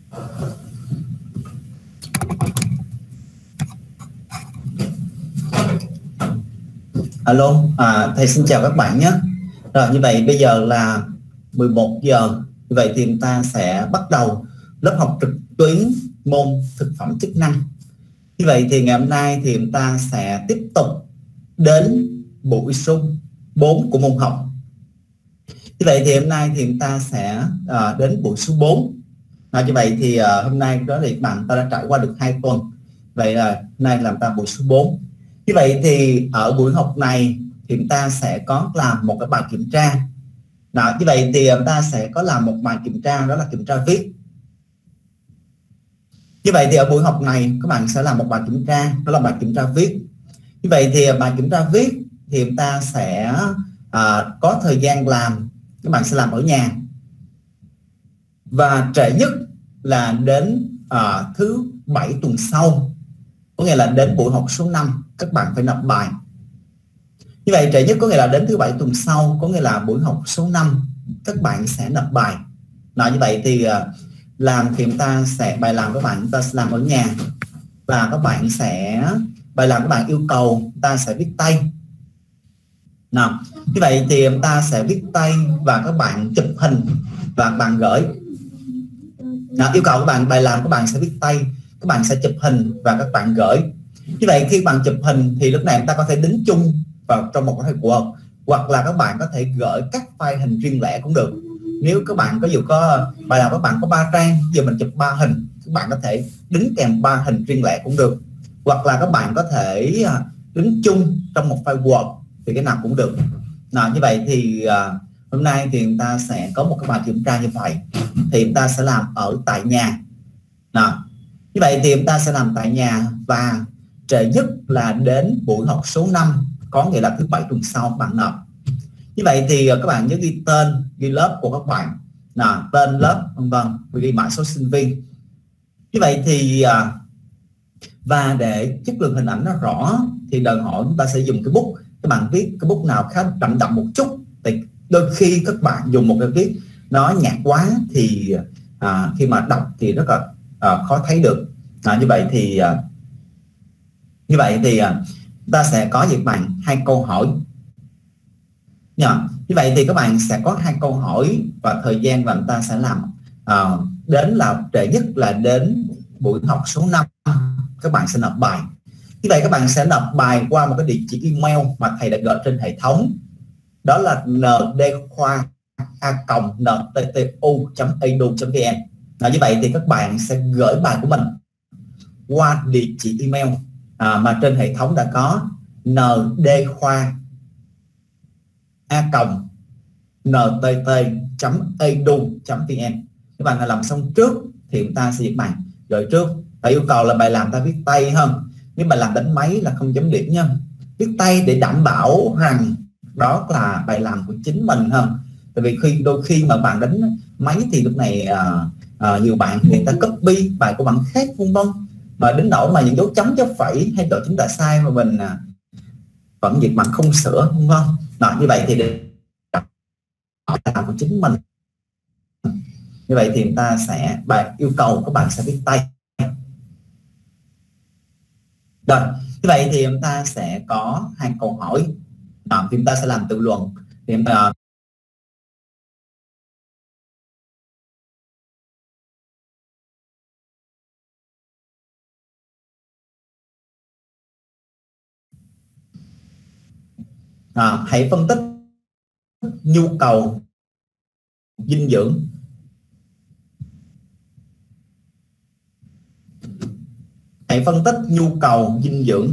Alo, thầy xin chào các bạn nhé. Rồi, như vậy bây giờ là 11 giờ. Như vậy thì chúng ta sẽ bắt đầu lớp học trực tuyến môn thực phẩm chức năng. Như vậy thì ngày hôm nay thì chúng ta sẽ tiếp tục đến buổi số 4 của môn học. Như vậy thì hôm nay thì chúng ta sẽ đến buổi số 4. Như vậy thì hôm nay đó thì bạn ta đã trải qua được 2 tuần. Vậy là hôm nay làm ta buổi số 4. Như vậy thì ở buổi học này thì chúng ta sẽ có làm một cái bài kiểm tra. Như vậy thì chúng ta sẽ có làm một bài kiểm tra, đó là kiểm tra viết. Như vậy thì ở buổi học này các bạn sẽ làm một bài kiểm tra, đó là bài kiểm tra viết. Như vậy thì bài kiểm tra viết thì chúng ta sẽ có thời gian làm, các bạn sẽ làm ở nhà. Và trễ nhất là đến thứ 7 tuần sau, có nghĩa là đến buổi học số 5 các bạn phải nộp bài. Như vậy trễ nhất có nghĩa là đến thứ 7 tuần sau, có nghĩa là buổi học số 5 các bạn sẽ nộp bài. Như vậy thì làm thì chúng ta sẽ bài làm các bạn chúng ta sẽ làm ở nhà, và các bạn sẽ bài làm các bạn yêu cầu ta sẽ viết tay. Như vậy thì chúng ta sẽ viết tay và các bạn chụp hình và bạn gửi. Yêu cầu các bạn bài làm các bạn sẽ viết tay, các bạn sẽ chụp hình và các bạn gửi. Như vậy khi bạn chụp hình thì lúc này chúng ta có thể đính chung vào trong một cái Word, hoặc là các bạn có thể gửi các file hình riêng lẻ cũng được. Nếu các bạn có bài làm các bạn có 3 trang, giờ mình chụp 3 hình, các bạn có thể đính kèm 3 hình riêng lẻ cũng được, hoặc là các bạn có thể đính chung trong một file Word thì cái nào cũng được. Như vậy thì hôm nay thì chúng ta sẽ có một cái bài kiểm tra như vậy, thì chúng ta sẽ làm ở tại nhà. Như vậy thì chúng ta sẽ làm tại nhà, và trễ nhất là đến buổi học số 5, có nghĩa là thứ 7 tuần sau bạn nộp. Như vậy thì các bạn nhớ ghi tên, ghi lớp của các bạn, tên lớp vân vân, ghi mã số sinh viên. Như vậy thì và để chất lượng hình ảnh nó rõ thì đòi hỏi chúng ta sẽ dùng cái bút. Các bạn viết cái bút nào khá đậm đậm một chút, thì đôi khi các bạn dùng một cái viết nó nhạt quá thì khi mà đọc thì rất là khó thấy được. Như vậy thì chúng ta sẽ có với bạn 2 câu hỏi. Như vậy thì các bạn sẽ có 2 câu hỏi và thời gian và chúng ta sẽ làm đến là trễ nhất là đến buổi học số 5 các bạn sẽ nộp bài. Như vậy các bạn sẽ nộp bài qua một cái địa chỉ email mà thầy đã gửi trên hệ thống, đó là ndkhoa@nttu.edu.vn. Như vậy thì các bạn sẽ gửi bài của mình qua địa chỉ email mà trên hệ thống đã có, ndkhoa@ntt.edu.vn. Các bạn làm xong trước thì chúng ta sẽ viết bài rồi trước. Và yêu cầu là bài làm ta viết tay hơn. Nếu bài làm đánh máy là không chấm điểm nha. Viết tay để đảm bảo rằng đó là bài làm của chính mình hơn. Tại vì đôi khi mà bạn đánh máy thì lúc này nhiều bạn người ta copy bài của bạn khác vân vân, mà đến nỗi mà những dấu chấm dấu phẩy hay độ chính đã sai mà mình vẫn việc bạn không sửa vân vân. Như vậy thì để làm của chính mình. Như vậy thì chúng ta sẽ bài yêu cầu các bạn sẽ viết tay. Rồi, như vậy thì chúng ta sẽ có 2 câu hỏi. Thì chúng ta sẽ làm tự luận. Thì chúng ta hãy phân tích nhu cầu dinh dưỡng. Hãy phân tích nhu cầu dinh dưỡng.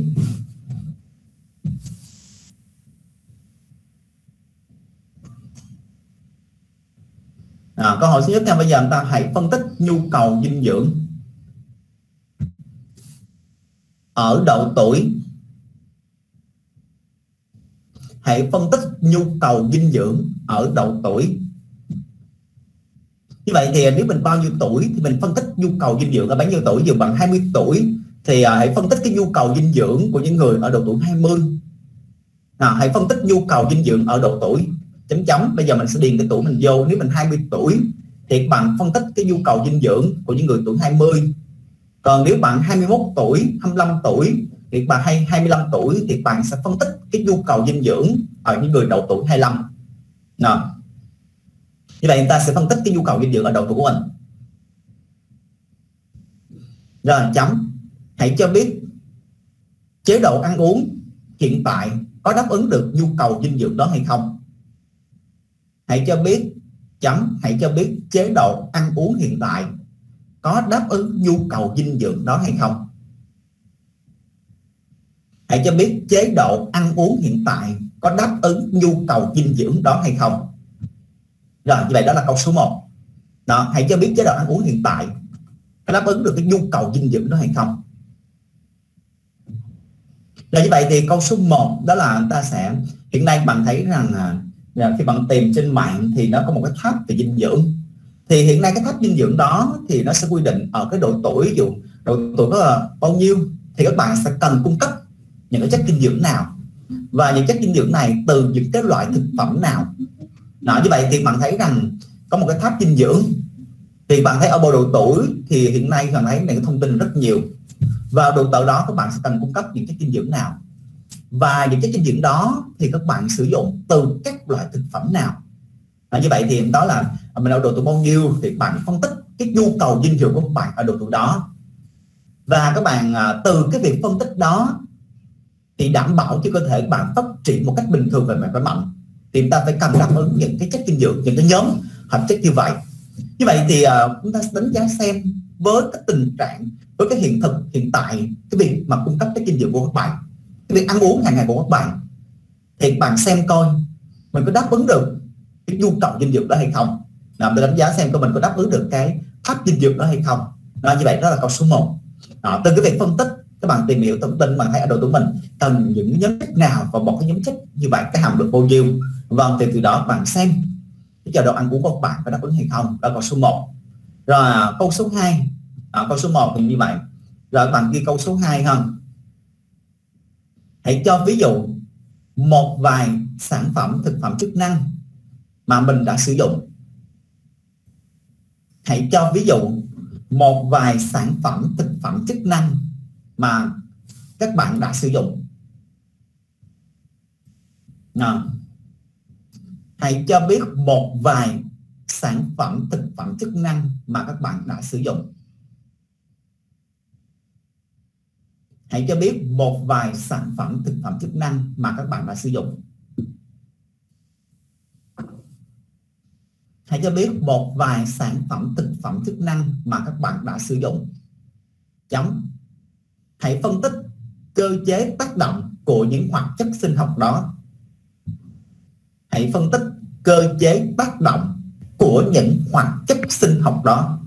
Câu hỏi thứ nhất theo bây giờ chúng ta hãy phân tích nhu cầu dinh dưỡng ở độ tuổi. Hãy phân tích nhu cầu dinh dưỡng ở độ tuổi. Như vậy thì nếu mình bao nhiêu tuổi thì mình phân tích nhu cầu dinh dưỡng ở bao nhiêu tuổi. Dù bằng 20 tuổi thì hãy phân tích cái nhu cầu dinh dưỡng của những người ở độ tuổi 20. Hãy phân tích nhu cầu dinh dưỡng ở độ tuổi chấm chấm. Bây giờ mình sẽ điền cái tuổi mình vô. Nếu mình 20 tuổi thì các bạn phân tích cái nhu cầu dinh dưỡng của những người tuổi 20. Còn nếu bạn 21 tuổi, 25 tuổi thì bạn hay 25 tuổi thì bạn sẽ phân tích cái nhu cầu dinh dưỡng ở những người độ tuổi 25. Nào, như vậy người ta sẽ phân tích cái nhu cầu dinh dưỡng ở độ tuổi của mình. Rồi chấm. Hãy cho biết chế độ ăn uống hiện tại có đáp ứng được nhu cầu dinh dưỡng đó hay không. Hãy cho biết chấm. Hãy cho biết chế độ ăn uống hiện tại có đáp ứng nhu cầu dinh dưỡng đó hay không. Hãy cho biết chế độ ăn uống hiện tại có đáp ứng nhu cầu dinh dưỡng đó hay không. Rồi, như vậy đó là câu số 1. Đó, hãy cho biết chế độ ăn uống hiện tại có đáp ứng được cái nhu cầu dinh dưỡng đó hay không. Rồi, như vậy thì câu số 1 đó là người ta sẽ, hiện nay bạn thấy rằng khi bạn tìm trên mạng thì nó có một cái tháp về dinh dưỡng. Thì hiện nay cái tháp dinh dưỡng đó thì nó sẽ quy định ở cái độ tuổi, ví dụ độ tuổi có bao nhiêu thì các bạn sẽ cần cung cấp những cái chất dinh dưỡng nào, và những chất dinh dưỡng này từ những cái loại thực phẩm nào. Đó, như vậy thì bạn thấy rằng có một cái tháp dinh dưỡng. Thì bạn thấy ở bộ độ tuổi thì hiện nay bạn thấy những thông tin rất nhiều. Và độ tuổi đó các bạn sẽ cần cung cấp những chất dinh dưỡng nào, và những chất dinh dưỡng đó thì các bạn sử dụng từ các loại thực phẩm nào. Như vậy thì đó là mình ở độ tuổi bao nhiêu thì bạn phân tích cái nhu cầu dinh dưỡng của các bạn ở độ tuổi đó. Và các bạn từ cái việc phân tích đó thì đảm bảo cho cơ thể các bạn phát triển một cách bình thường về mặt khỏe mạnh. Thì chúng ta phải cần đáp ứng những cái chất dinh dưỡng, những cái nhóm hợp chất như vậy. Như vậy thì chúng ta sẽ đánh giá xem với cái tình trạng, với cái hiện thực hiện tại, cái việc mà cung cấp chất dinh dưỡng của các bạn, cái việc ăn uống hàng ngày của các bạn, thì các bạn xem coi mình có đáp ứng được cái nhu cầu dinh dưỡng đó hay không. Để đánh giá xem coi mình có đáp ứng được cái tháp dinh dưỡng đó hay không. Như vậy đó là câu số 1. Từ cái việc phân tích, các bạn tìm hiểu thông tin, bạn thấy ở độ tuổi mình cần những nhóm chất nào, và một cái nhóm chất như vậy cái hàm lượng bao nhiêu. Vâng, thì từ đó bạn xem cái chế độ ăn uống của các bạn có đáp ứng hay không. Đó là câu số 1. Rồi câu số 2. Câu số 1 thì như vậy. Rồi các bạn ghi câu số 2 hơn. Hãy cho ví dụ một vài sản phẩm thực phẩm chức năng mà mình đã sử dụng. Hãy cho ví dụ một vài sản phẩm thực phẩm chức năng mà các bạn đã sử dụng. Hãy cho biết một vài sản phẩm thực phẩm chức năng mà các bạn đã sử dụng. Hãy cho biết một vài sản phẩm thực phẩm chức năng mà các bạn đã sử dụng. Hãy cho biết một vài sản phẩm thực phẩm chức năng mà các bạn đã sử dụng. Chấm. Hãy phân tích cơ chế tác động của những hoạt chất sinh học đó. Hãy phân tích cơ chế tác động của những hoạt chất sinh học đó.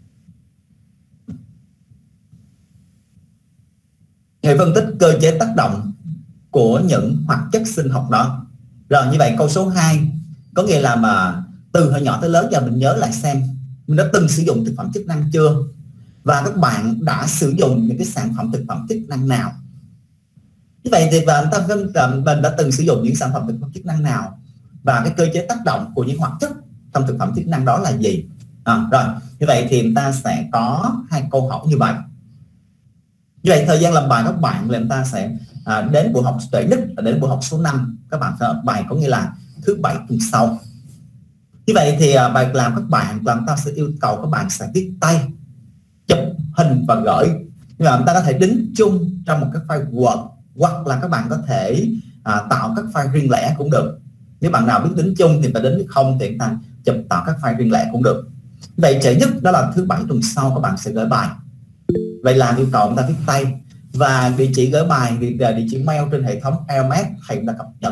Hãy phân tích cơ chế tác động của những hoạt chất sinh học đó. Rồi, như vậy câu số 2 có nghĩa là mà từ hồi nhỏ tới lớn giờ mình nhớ lại xem mình đã từng sử dụng thực phẩm chức năng chưa, và các bạn đã sử dụng những cái sản phẩm thực phẩm chức năng nào. Như vậy thì mình đã từng sử dụng những sản phẩm thực phẩm chức năng nào, và cái cơ chế tác động của những hoạt chất trong thực phẩm chức năng đó là gì. Rồi, như vậy thì chúng ta sẽ có 2 câu hỏi như vậy. Như vậy thời gian làm bài các bạn là chúng ta sẽ đến buổi học trễ nhất là đến buổi học số 5 các bạn sẽ học bài, có nghĩa là thứ Bảy tuần sau. Như vậy thì bài làm các bạn là chúng ta sẽ yêu cầu các bạn sẽ viết tay, chụp hình và gửi. Nhưng mà chúng ta có thể đính chung trong một cái file Word, hoặc là các bạn có thể tạo các file riêng lẻ cũng được. Nếu bạn nào biết đính chung thì ta đính, không thì chúng ta chụp tạo các file riêng lẻ cũng được. Vậy trễ nhất đó là thứ Bảy tuần sau các bạn sẽ gửi bài. Vậy là yêu cầu chúng ta viết tay, và địa chỉ gửi bài thì địa chỉ mail trên hệ thống LMS thầy đã cập nhật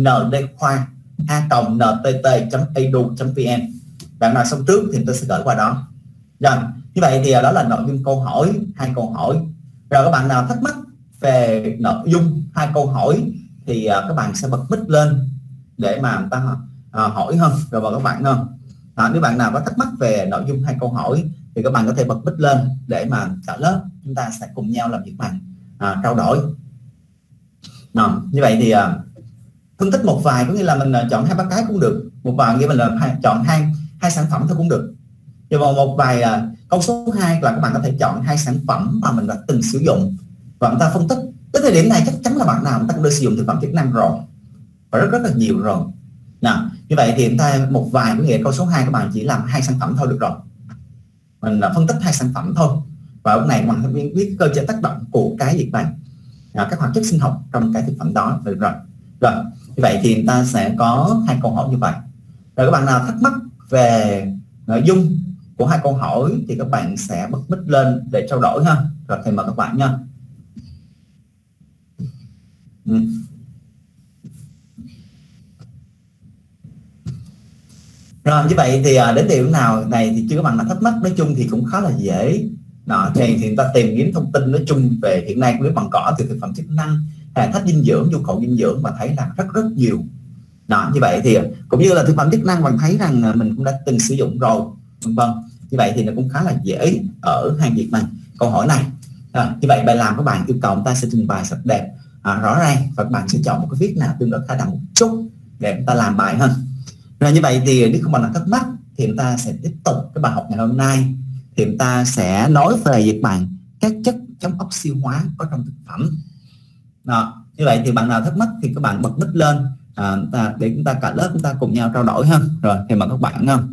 ndkhoa@ntt.edu.vn. Bạn nào xong trước thì tôi sẽ gửi qua đó. Rồi, như vậy thì đó là nội dung câu hỏi, 2 câu hỏi. Rồi các bạn nào thắc mắc về nội dung 2 câu hỏi thì các bạn sẽ bật mic lên để mà người ta hỏi hơn, rồi vào các bạn hơn. Nếu bạn nào có thắc mắc về nội dung 2 câu hỏi thì các bạn có thể bật mic lên để mà cả lớp chúng ta sẽ cùng nhau làm việc bằng trao đổi. Như vậy thì phân tích một vài có nghĩa là mình chọn 2-3 cái cũng được, một vài nghĩa mình là chọn hai sản phẩm thôi cũng được. Nhưng mà một vài câu số 2 là các bạn có thể chọn 2 sản phẩm mà mình đã từng sử dụng và chúng ta phân tích. Tới thời điểm này chắc chắn là bạn nào chúng ta cũng đã sử dụng thực phẩm chức năng rồi và rất là nhiều rồi. Nào, như vậy thì chúng ta một vài có nghĩa câu số 2 các bạn chỉ làm 2 sản phẩm thôi được rồi. Mình phân tích 2 sản phẩm thôi. Và lúc này mình biết cơ chế tác động của cái việc này, các hoạt chất sinh học trong cái thực phẩm đó được rồi. Rồi, như vậy thì chúng ta sẽ có 2 câu hỏi như vậy. Rồi các bạn nào thắc mắc về nội dung của 2 câu hỏi thì các bạn sẽ bật mic lên để trao đổi ha. Rồi thầy mời các bạn nha. Rồi như vậy thì đến điểm nào này thì chưa các bạn nào thắc mắc, nói chung thì cũng khá là dễ. Đó, thì chúng ta tìm kiếm thông tin nói chung về hiện nay nếu bằng cỏ từ thực phẩm chức năng hay thách dinh dưỡng, nhu cầu dinh dưỡng mà thấy là rất nhiều. Đó, như vậy thì cũng như là thực phẩm chức năng bạn thấy rằng mình cũng đã từng sử dụng rồi, vân. Như vậy thì nó cũng khá là dễ ở 2 việc này, câu hỏi này. Như vậy bài làm các bạn yêu cầu chúng ta sẽ trình bày thật đẹp, rõ ràng và các bạn sẽ chọn một cái viết nào tương đối khá đẳng một chút để chúng ta làm bài hơn. Rồi như vậy thì nếu không bạn nào thắc mắc thì chúng ta sẽ tiếp tục cái bài học ngày hôm nay. Thì chúng ta sẽ nói về việc bạn các chất chống oxy hóa có trong thực phẩm. Đó, như vậy thì bạn nào thắc mắc thì các bạn bật mic lên để chúng ta cả lớp chúng ta cùng nhau trao đổi hơn. Rồi thì mời các bạn không.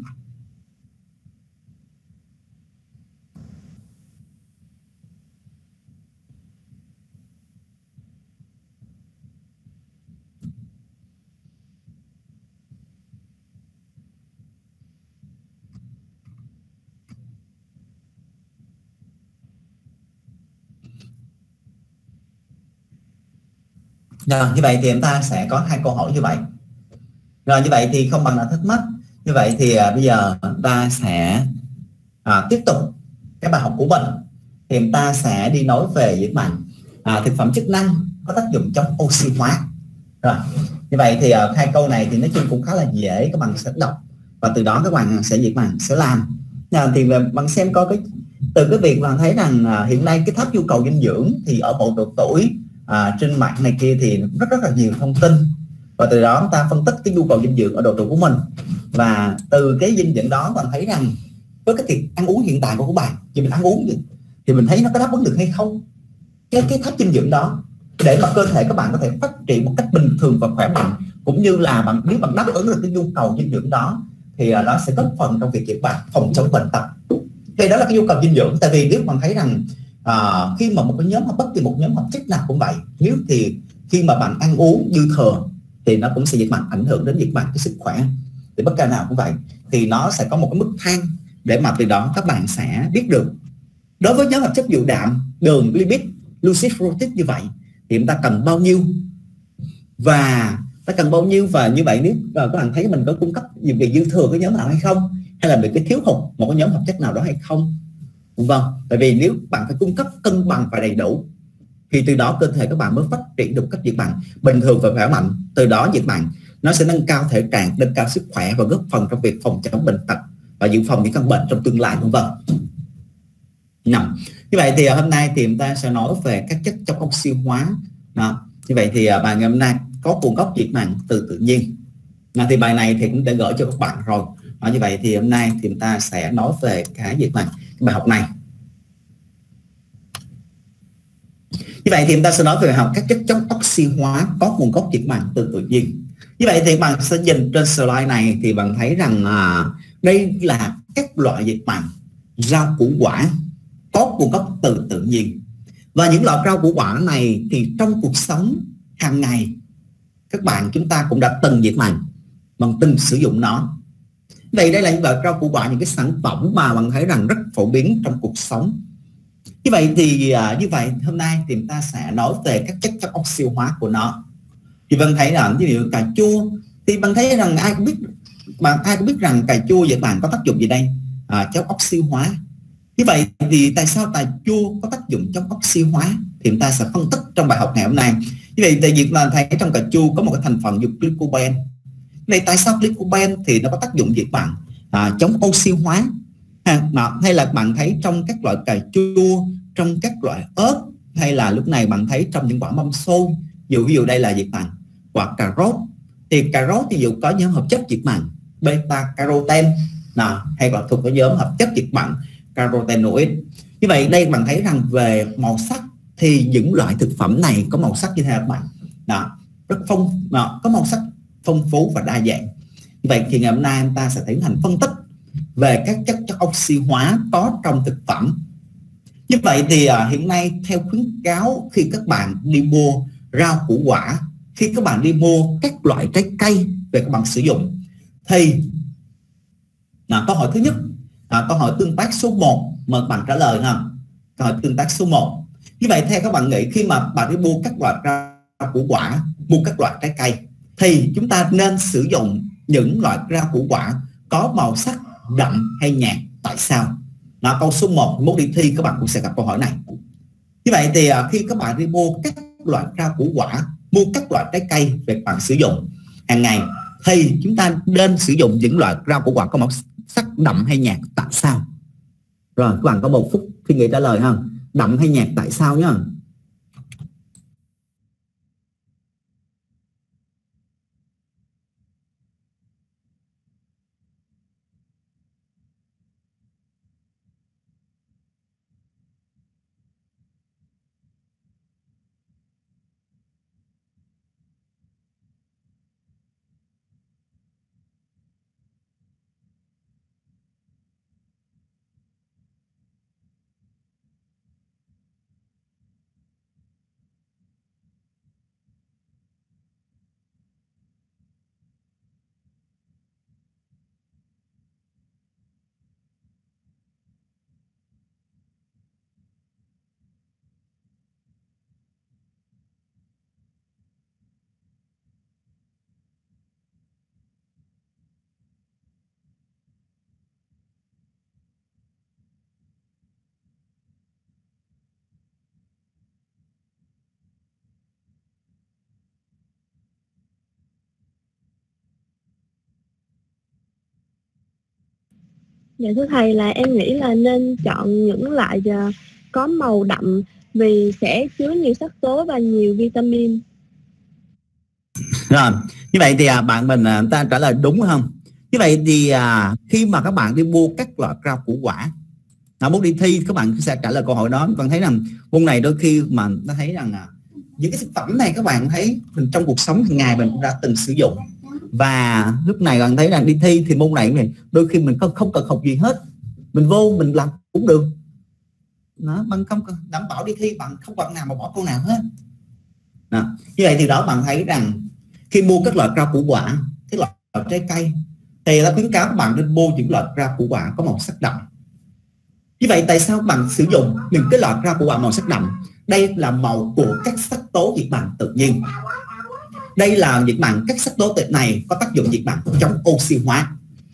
Rồi, như vậy thì chúng ta sẽ có 2 câu hỏi như vậy. Rồi như vậy thì không bằng nào thắc mắc. Như vậy thì bây giờ chúng ta sẽ tiếp tục cái bài học của mình. Thì chúng ta sẽ đi nói về việc bạn thực phẩm chức năng có tác dụng chống oxy hóa. Rồi như vậy thì 2 câu này thì nói chung cũng khá là dễ, các bạn sẽ đọc và từ đó các bạn sẽ việc bạn sẽ làm. Thì bạn xem coi cái từ cái việc bạn thấy rằng hiện nay cái tháp nhu cầu dinh dưỡng thì ở bộ độ tuổi trên mạng này kia thì rất là nhiều thông tin và từ đó chúng ta phân tích cái nhu cầu dinh dưỡng ở độ tuổi của mình và từ cái dinh dưỡng đó bạn thấy rằng với cái việc ăn uống hiện tại của các bạn thì mình ăn uống thì mình thấy nó có đáp ứng được hay không cái tháp dinh dưỡng đó để mà cơ thể các bạn có thể phát triển một cách bình thường và khỏe mạnh, cũng như là nếu bạn đáp ứng được cái nhu cầu dinh dưỡng đó thì nó sẽ góp phần trong việc bạn phòng chống bệnh tật. Thì đó là cái nhu cầu dinh dưỡng. Tại vì nếu bạn thấy rằng khi mà một cái nhóm bất kỳ một nhóm hợp chất nào cũng vậy, nếu thì khi mà bạn ăn uống dư thừa thì nó cũng sẽ việc bạn ảnh hưởng đến việc bạn cái sức khỏe. Thì bất kỳ nào cũng vậy thì nó sẽ có một cái mức thang để mà từ đó các bạn sẽ biết được đối với nhóm hợp chất dụ đạm, đường, lipid, glucose như vậy thì chúng ta cần bao nhiêu và như vậy nếu các bạn thấy mình có cung cấp việc dư thừa cái nhóm nào hay không, hay là bị cái thiếu hụt một cái nhóm hợp chất nào đó hay không. Vâng, tại vì nếu bạn phải cung cấp cân bằng và đầy đủ thì từ đó cơ thể các bạn mới phát triển được cách việc bạn bình thường và khỏe mạnh. Từ đó việc bạn nó sẽ nâng cao thể trạng, nâng cao sức khỏe và góp phần trong việc phòng chống bệnh tật và dự phòng những căn bệnh trong tương lai, vân vân. Như vậy thì hôm nay thì chúng ta sẽ nói về các chất chống oxy hóa. Như vậy thì bài ngày hôm nay có nguồn gốc việc bạn từ tự nhiên. Thì bài này thì cũng đã gửi cho các bạn rồi. Như vậy thì hôm nay thì chúng ta sẽ nói về cái việc này, bài học này. Như vậy thì chúng ta sẽ nói về học các chất chống oxy hóa có nguồn gốc việc bạn từ tự nhiên. Như vậy thì bạn sẽ nhìn trên slide này thì bạn thấy rằng đây là các loại việc bạn rau củ quả có nguồn gốc từ tự nhiên. Và những loại rau củ quả này thì trong cuộc sống hàng ngày các bạn chúng ta cũng đã từng việc bạn từng sử dụng nó. Vậy đây là những loại rau củ quả, những cái sản phẩm mà bạn thấy rằng rất phổ biến trong cuộc sống. Như vậy thì hôm nay thì chúng ta sẽ nói về các chất chống oxy hóa của nó. Thì bạn thấy là ví dụ cà chua thì bạn thấy rằng ai cũng biết rằng cà chua vậy bạn có tác dụng gì đây? Chống oxy hóa. Như vậy thì tại sao cà chua có tác dụng chống oxy hóa thì chúng ta sẽ phân tích trong bài học ngày hôm nay. Như vậy tại vì là thấy trong cà chua có một cái thành phần dùng glycogen. Vậy tại sao glycogen thì nó có tác dụng gì bạn chống oxy hóa? Hay là bạn thấy trong các loại cà chua, trong các loại ớt, hay là lúc này bạn thấy trong những quả mâm xôi, ví dụ đây là việc bạn quả cà rốt thì cà rốt thì dù có nhóm hợp chất việc bạn beta carotene hay còn thuộc cái nhóm hợp chất diệt mặn carotenoid. Như vậy đây bạn thấy rằng về màu sắc thì những loại thực phẩm này có màu sắc như thế nào các bạn? Rất có màu sắc phong phú và đa dạng. Như vậy thì ngày hôm nay chúng ta sẽ tiến hành phân tích về các chất oxy hóa có trong thực phẩm. Như vậy thì hiện nay theo khuyến cáo khi các bạn đi mua rau củ quả, khi các bạn đi mua các loại trái cây về các bạn sử dụng thì câu hỏi thứ nhất, câu hỏi tương tác số 1, mời các bạn trả lời ha. Câu hỏi tương tác số 1. Như vậy theo các bạn nghĩ khi mà bạn đi mua các loại rau củ quả, mua các loại trái cây thì chúng ta nên sử dụng những loại rau củ quả có màu sắc đậm hay nhạt, tại sao? Câu số 1, mốt đi thi các bạn cũng sẽ gặp câu hỏi này. Như vậy thì khi các bạn đi mua các loại rau củ quả, mua các loại trái cây về bạn sử dụng hàng ngày thì chúng ta nên sử dụng những loại rau củ quả có màu sắc đậm hay nhạt, tại sao? Rồi các bạn có 1 phút suy nghĩ trả lời ha. Đậm hay nhạt, tại sao nhá? Dạ thưa thầy, là em nghĩ là nên chọn những loại có màu đậm vì sẽ chứa nhiều sắc tố và nhiều vitamin. Rồi, như vậy thì bạn mình ta trả lời đúng không? Như vậy thì khi mà các bạn đi mua các loại rau củ quả, muốn đi thi các bạn sẽ trả lời câu hỏi đó. Bạn thấy rằng môn này đôi khi mà ta thấy rằng những cái thực phẩm này các bạn thấy mình trong cuộc sống hàng ngày mình cũng đã từng sử dụng, và lúc này bạn thấy rằng đi thi thì môn này đôi khi mình không cần học gì hết, mình vô mình làm cũng được đó, bạn không đảm bảo đi thi bạn không bạn nào mà bỏ câu nào hết đó. Như vậy thì đó bạn thấy rằng khi mua các loại rau củ quả, các loại trái cây thì ta khuyến cáo các bạn nên mua những loại rau củ quả có màu sắc đậm. Như vậy tại sao bạn sử dụng những cái loại rau củ quả màu sắc đậm? Đây là màu của các sắc tố diệt mặn tự nhiên. Đây là diệt mặn, các sắc tố này có tác dụng diệt mặn chống oxy hóa.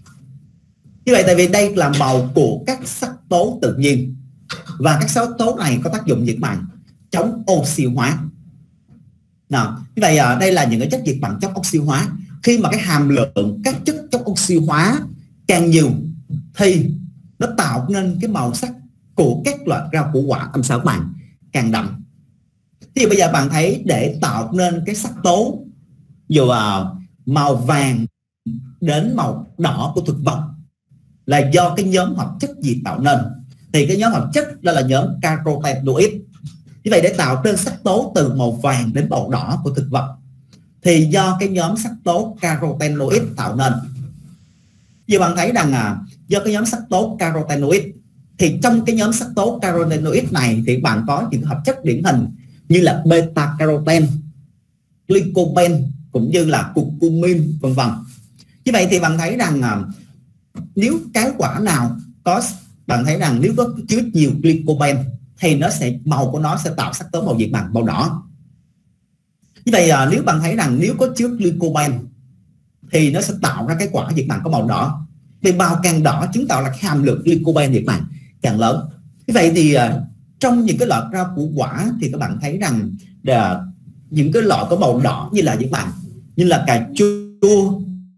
Như vậy tại vì đây là màu của các sắc tố tự nhiên và các sắc tố này có tác dụng diệt mặn chống oxy hóa. Nào, như vậy đây là những cái chất diệt mặn chống oxy hóa. Khi mà cái hàm lượng các chất chống oxy hóa càng nhiều thì nó tạo nên cái màu sắc của các loại rau củ quả làm sao các bạn càng đậm. Thì bây giờ bạn thấy để tạo nên cái sắc tố dù màu vàng đến màu đỏ của thực vật là do cái nhóm hợp chất gì tạo nên, thì cái nhóm hợp chất đó là nhóm carotenoid. Như vậy để tạo nên sắc tố từ màu vàng đến màu đỏ của thực vật thì do cái nhóm sắc tố carotenoid tạo nên. Như bạn thấy rằng do cái nhóm sắc tố carotenoid thì trong cái nhóm sắc tố carotenoid này thì bạn có những hợp chất điển hình như là beta carotene, glycogen cũng như là curcumin vân vân. Như vậy thì bạn thấy rằng nếu cái quả nào có, bạn thấy rằng nếu có chứa nhiều glycogen thì nó sẽ màu của nó sẽ tạo sắc tố màu diệt mặn màu đỏ. Như vậy nếu bạn thấy rằng nếu có chứa glycogen thì nó sẽ tạo ra cái quả diệt mặn có màu đỏ. Vì màu càng đỏ chứng tỏ là cái hàm lượng glycogen diệt mặn càng lớn. Như vậy thì trong những cái loại rau củ quả thì các bạn thấy rằng những cái loại có màu đỏ như là diệt mặn, như là cà chua,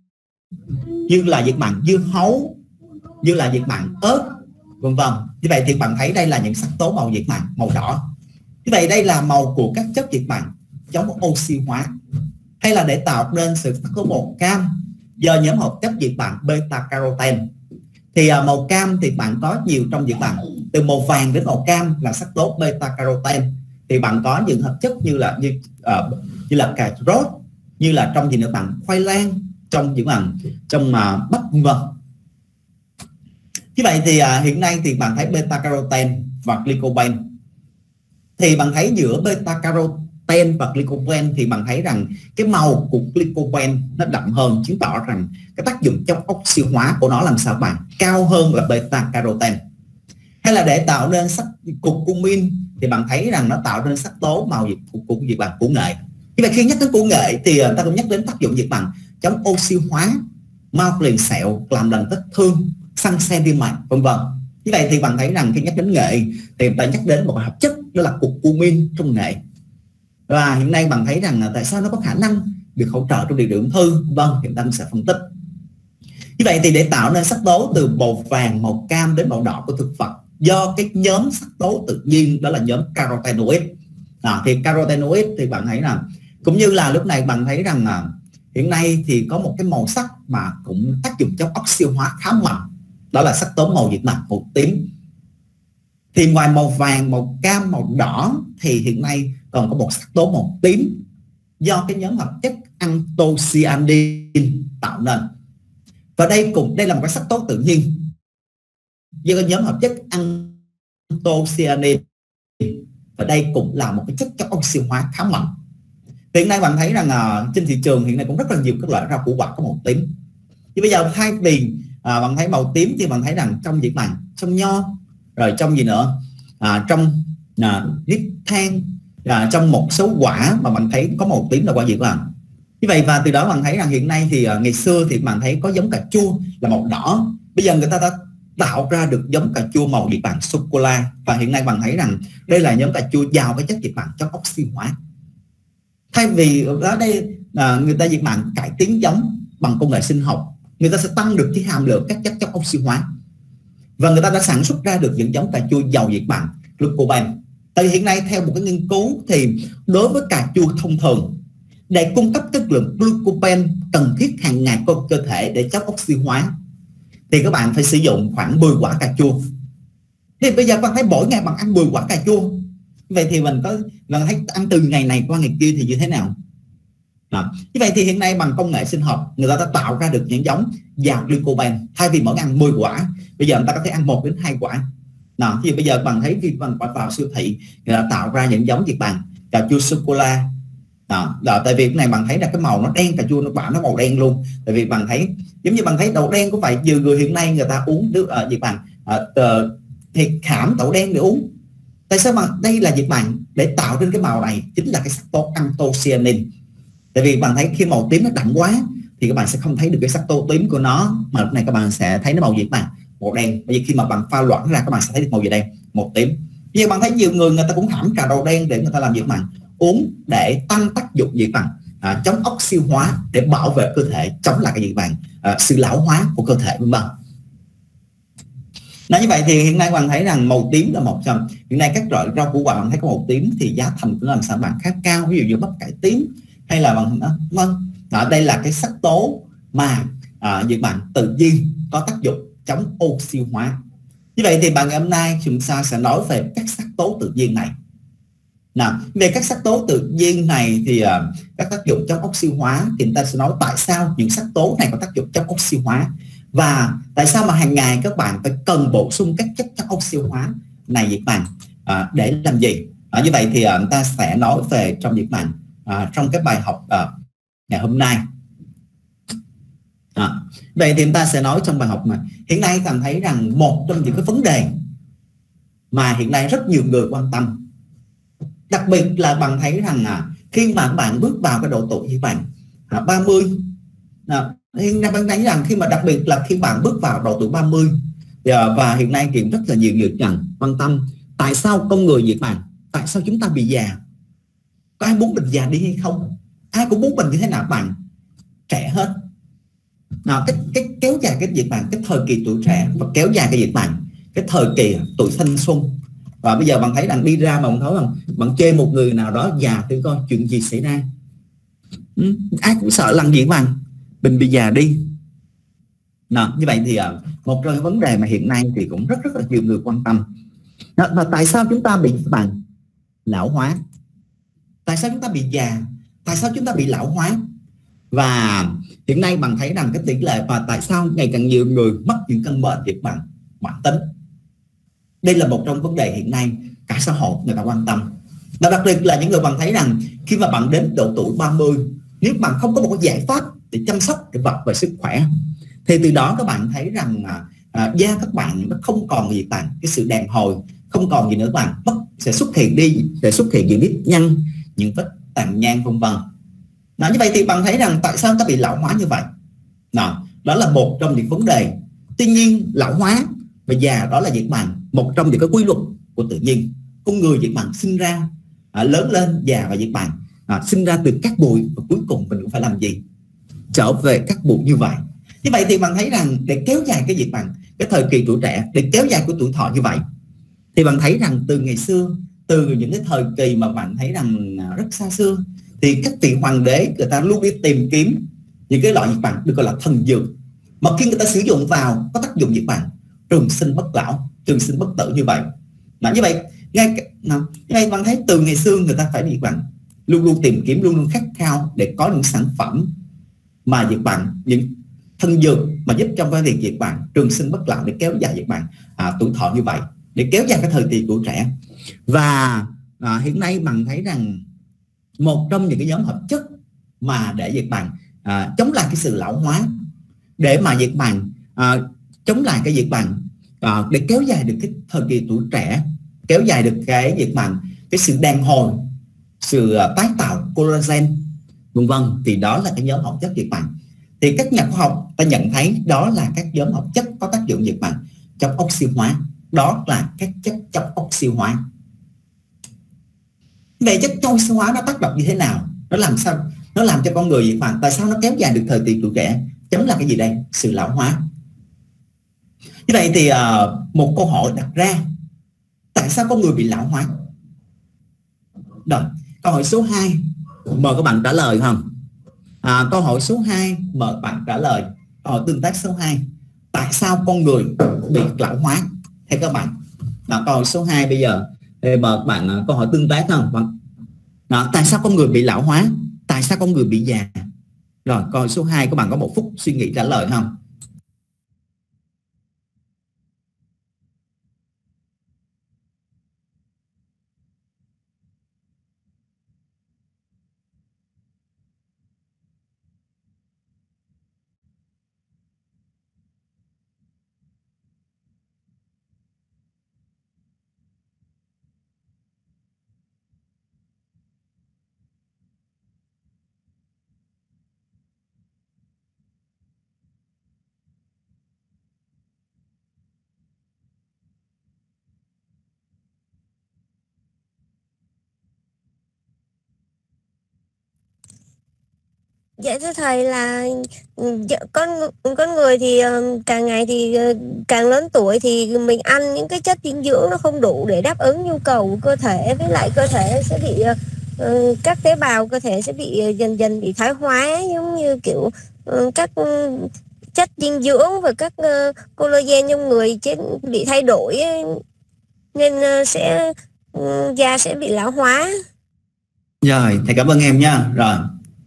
như là diệt mặn dưa hấu, như là diệt mặn ớt vân vân. Như vậy thì bạn thấy đây là những sắc tố màu diệt mặn màu đỏ. Như vậy đây là màu của các chất diệt mặn chống oxy hóa, hay là để tạo nên sự sắc tố màu cam do nhóm hợp chất diệt mặn beta carotene. Thì màu cam thì bạn có nhiều trong việc bạn, từ màu vàng đến màu cam là sắc tố beta carotene. Thì bạn có những hợp chất như là cà rốt, như là trong gì nữa bạn, khoai lang, trong những bạn trong bắp vân. Như vậy thì hiện nay thì bạn thấy beta carotene và glycogen. Thì bạn thấy giữa beta carotene và glycogen thì bạn thấy rằng cái màu của glycogen nó đậm hơn, chứng tỏ rằng cái tác dụng chống oxy hóa của nó làm sao bạn, cao hơn là beta carotene. Hay là để tạo nên sắc curcumin thì bạn thấy rằng nó tạo nên sắc tố màu của việc bạn củ nghệ. Như vậy khi nhắc đến củ nghệ thì ta cũng nhắc đến tác dụng việc bạn chống oxy hóa, mau liền sẹo, làm lành vết thương, săn xe tim mạch, vân vân. Như vậy thì bạn thấy rằng khi nhắc đến nghệ thì ta nhắc đến một hợp chất đó là curcumin trong nghệ. Và hiện nay bạn thấy rằng tại sao nó có khả năng được hỗ trợ trong điều trị ung thư, vâng, hiện ta sẽ phân tích. Như vậy thì để tạo nên sắc tố từ màu vàng, màu cam đến màu đỏ của thực vật do cái nhóm sắc tố tự nhiên đó là nhóm carotenoid. Thì carotenoid thì bạn thấy là cũng như là lúc này bạn thấy rằng hiện nay thì có một cái màu sắc mà cũng tác dụng chống oxy hóa khá mạnh, đó là sắc tố màu diệp mạc, màu tím. Thì ngoài màu vàng, màu cam, màu đỏ thì hiện nay còn có một sắc tố màu tím do cái nhóm hợp chất anthocyanin tạo nên. Và đây là một cái sắc tố tự nhiên do cái nhóm hợp chất anthocyanin, và đây cũng là một cái chất chống oxy hóa khá mạnh. Hiện nay bạn thấy rằng trên thị trường hiện nay cũng rất là nhiều các loại rau củ quả có màu tím. Thì bây giờ thay vì bạn thấy màu tím thì bạn thấy rằng trong diệp mạc, trong nho, rồi trong gì nữa, trong nếp than, trong một số quả mà bạn thấy có màu tím là quả gì các bạn. Như vậy và từ đó bạn thấy rằng hiện nay thì ngày xưa thì bạn thấy có giống cà chua là màu đỏ, bây giờ người ta đã tạo ra được giống cà chua màu diệp mạc sô cô la, và hiện nay bạn thấy rằng đây là nhóm cà chua giàu với chất diệp mạc chống oxy hóa. Thay vì ở đây người ta diệp mạc cải tiến giống bằng công nghệ sinh học, người ta sẽ tăng được cái hàm lượng các chất chống oxy hóa, và người ta đã sản xuất ra được những giống cà chua giàu diệp mạc glycogen. Tại hiện nay theo một cái nghiên cứu thì đối với cà chua thông thường, để cung cấp chất lượng glycogen cần thiết hàng ngày của cơ thể để chống oxy hóa thì các bạn phải sử dụng khoảng 10 quả cà chua. Thì bây giờ bạn thấy mỗi ngày bạn ăn 10 quả cà chua, vậy thì mình thấy ăn từ ngày này qua ngày kia thì như thế nào? Như vậy thì hiện nay bằng công nghệ sinh học người ta đã tạo ra được những giống giàu glycogen. Thay vì mỗi ngày ăn 10 quả, bây giờ người ta có thể ăn 1 đến 2 quả. Thì bây giờ bạn thấy khi bạn vào siêu thị người ta tạo ra những giống diệp mạc cà chua sô cô la. Tại vì cái này bạn thấy là cái màu nó đen, cà chua nó quả nó màu đen luôn. Tại vì bạn thấy giống như bạn thấy đậu đen cũng vậy, nhiều người hiện nay người ta uống nước diệp mạc thì khảm đậu đen để uống. Tại sao mà đây là diệp mạc để tạo nên cái màu này chính là cái sắc tố anthocyanin. Tại vì bạn thấy khi màu tím nó đậm quá thì các bạn sẽ không thấy được cái sắc tố tím của nó, mà lúc này các bạn sẽ thấy nó màu diệp mạc màu đen. Bởi vì khi mà bạn pha loãng ra các bạn sẽ thấy được màu gì đen, màu tím. Bây giờ bạn thấy nhiều người ta cũng hãm trà đậu đen để người ta làm diệp mạc uống để tăng tác dụng diệp mạc chống oxy hóa, để bảo vệ cơ thể chống lại cái diệp mạc sự lão hóa của cơ thể, vân vân. Như vậy thì hiện nay bạn thấy rằng màu tím là một trong hiện nay các loại rau củ quả bạn thấy có màu tím thì giá thành cũng làm sao bạn khá cao, ví dụ như bắp cải tím hay là bằng đây là cái sắc tố mà diệp mạc tự nhiên có tác dụng chống oxy hóa. Như vậy thì ngày hôm nay chúng ta sẽ nói về các sắc tố tự nhiên này. Về các sắc tố tự nhiên này thì các tác dụng chống oxy hóa thì chúng ta sẽ nói tại sao những sắc tố này có tác dụng chống oxy hóa, và tại sao mà hàng ngày các bạn phải cần bổ sung các chất chống oxy hóa này diệp mạc để làm gì. Như vậy thì chúng ta sẽ nói về trong diệp mạc trong cái bài học ngày hôm nay. Vậy thì chúng ta sẽ nói trong bài học mà hiện nay bạn thấy rằng một trong những cái vấn đề mà hiện nay rất nhiều người quan tâm, đặc biệt là bạn thấy rằng khi mà bạn bước vào cái độ tuổi như bạn 30, hiện nay bạn thấy rằng khi mà đặc biệt là khi bạn bước vào độ tuổi 30 và hiện nay thì rất là nhiều người quan tâm tại sao con người diệp mạc, tại sao chúng ta bị già, có ai muốn mình già đi hay không, ai cũng muốn mình như thế nào bạn trẻ hết. Cái kéo dài cái diệp mạc, cái thời kỳ tuổi trẻ và kéo dài cái diệp mạc cái thời kỳ tuổi thanh xuân. Và bây giờ bạn thấy rằng đi ra mà bạn thấy rằng bạn chê một người nào đó già thì coi chuyện gì xảy ra. Ai cũng sợ làm gì bạn mình bị già đi. Như vậy thì một trong những vấn đề mà hiện nay thì cũng rất là nhiều người quan tâm. Và tại sao chúng ta bị các bạn lão hóa? Tại sao chúng ta bị già? Tại sao chúng ta bị lão hóa? Và hiện nay bạn thấy rằng cái tỷ lệ và tại sao ngày càng nhiều người mắc những căn bệnh về mãn tính. Đây là một trong vấn đề hiện nay cả xã hội người ta quan tâm. Và đặc biệt là những người bạn thấy rằng khi mà bạn đến độ tuổi 30, nếu bạn không có một cái giải pháp để chăm sóc cái vật về sức khỏe, thì từ đó các bạn thấy rằng da các bạn nó không còn gì bạn cái sự đàn hồi, không còn gì nữa bạn sẽ xuất hiện những nếp nhăn, những vết tàn nhang vân vân. Như vậy thì bạn thấy rằng tại sao ta bị lão hóa như vậy? Đó là một trong những vấn đề. Tuy nhiên lão hóa và già đó là việc bạn một trong những cái quy luật của tự nhiên. Con người việc bạn sinh ra, lớn lên, già và việc bạn sinh ra từ cát bụi, và cuối cùng mình cũng phải làm gì? Trở về cát bụi như vậy. Như vậy thì bạn thấy rằng để kéo dài cái việc bạn cái thời kỳ tuổi trẻ, để kéo dài của tuổi thọ như vậy, thì bạn thấy rằng từ ngày xưa, từ những cái thời kỳ mà bạn thấy rằng rất xa xưa, thì các vị hoàng đế người ta luôn đi tìm kiếm những cái loại nhiệt bạn được gọi là thần dược, mà khi người ta sử dụng vào có tác dụng nhiệt bạn trường sinh bất lão, trường sinh bất tử như vậy. Như vậy bạn thấy từ ngày xưa người ta phải nhiệt bạn luôn luôn tìm kiếm, luôn luôn khát khao để có những sản phẩm mà nhiệt bạn, những thần dược mà giúp trong cái việc nhiệt bạn trường sinh bất lão, để kéo dài nhiệt bạn tuổi thọ như vậy, để kéo dài cái thời kỳ tuổi trẻ. Và hiện nay bạn thấy rằng một trong những cái nhóm hợp chất mà để việc bạn chống lại cái sự lão hóa, để mà việc bạn chống lại cái việc bạn để kéo dài được cái thời kỳ tuổi trẻ, kéo dài được cái việc bạn cái sự đàn hồi, sự tái tạo collagen vân vân, thì đó là cái nhóm hợp chất việc bạn. Thì các nhà khoa học ta nhận thấy đó là các nhóm hợp chất có tác dụng việc bạn chống oxy hóa, đó là các chất chống oxy hóa. Về chất chống oxy hóa nó tác động như thế nào? Nó làm sao? Nó làm cho con người việc bạn, tại sao nó kéo dài được thời kỳ tuổi trẻ? Chống là cái gì đây? Sự lão hóa. Như vậy thì một câu hỏi đặt ra, tại sao con người bị lão hóa? Rồi, câu hỏi số 2, mời các bạn trả lời không? Câu hỏi số 2, mời bạn trả lời. Câu hỏi tương tác số 2, tại sao con người bị lão hóa? Theo các bạn, câu hỏi số 2 bây giờ mời các bạn câu hỏi tương tác không? Tại sao con người bị lão hóa? Tại sao con người bị già? Rồi, câu hỏi số 2 các bạn có 1 phút suy nghĩ trả lời không? Dạ thưa thầy là con người thì càng ngày thì càng lớn tuổi thì mình ăn những cái chất dinh dưỡng nó không đủ để đáp ứng nhu cầu của cơ thể, với lại cơ thể sẽ bị các tế bào cơ thể sẽ bị dần dần bị thoái hóa, giống như kiểu các chất dinh dưỡng và các collagen trong người bị thay đổi, nên da sẽ bị lão hóa. Rồi, thầy cảm ơn em nha. Rồi,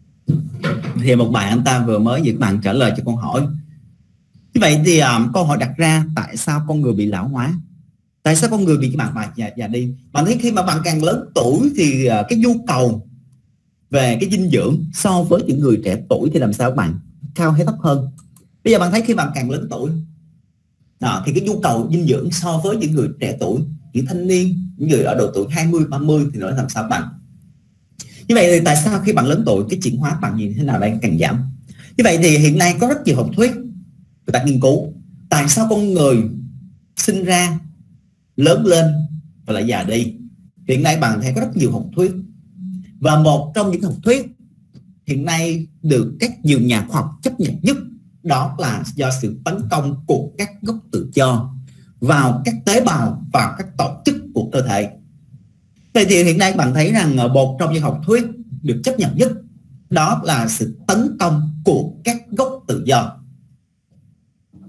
thì một bạn anh ta vừa mới việc bạn trả lời cho câu hỏi. Như vậy thì câu hỏi đặt ra, tại sao con người bị lão hóa? Tại sao con người bị bạn già đi? Bạn thấy khi mà bạn càng lớn tuổi thì cái nhu cầu về cái dinh dưỡng so với những người trẻ tuổi thì làm sao bạn? Cao hay thấp hơn? Bây giờ bạn thấy khi bạn càng lớn tuổi thì cái nhu cầu dinh dưỡng so với những người trẻ tuổi, những thanh niên, những người ở độ tuổi 20, 30 thì nó làm sao bạn? Như vậy thì tại sao khi bạn lớn tuổi cái chuyển hóa bạn như thế nào đây càng giảm? Như vậy thì hiện nay có rất nhiều học thuyết người ta nghiên cứu tại sao con người sinh ra, lớn lên và lại già đi. Hiện nay bạn thấy có rất nhiều học thuyết, và một trong những học thuyết hiện nay được các nhiều nhà khoa học chấp nhận nhất, đó là do sự tấn công của các gốc tự do vào các tế bào, vào các tổ chức của cơ thể. Vậy thì hiện nay bạn thấy rằng một trong những học thuyết được chấp nhận nhất, đó là sự tấn công của các gốc tự do.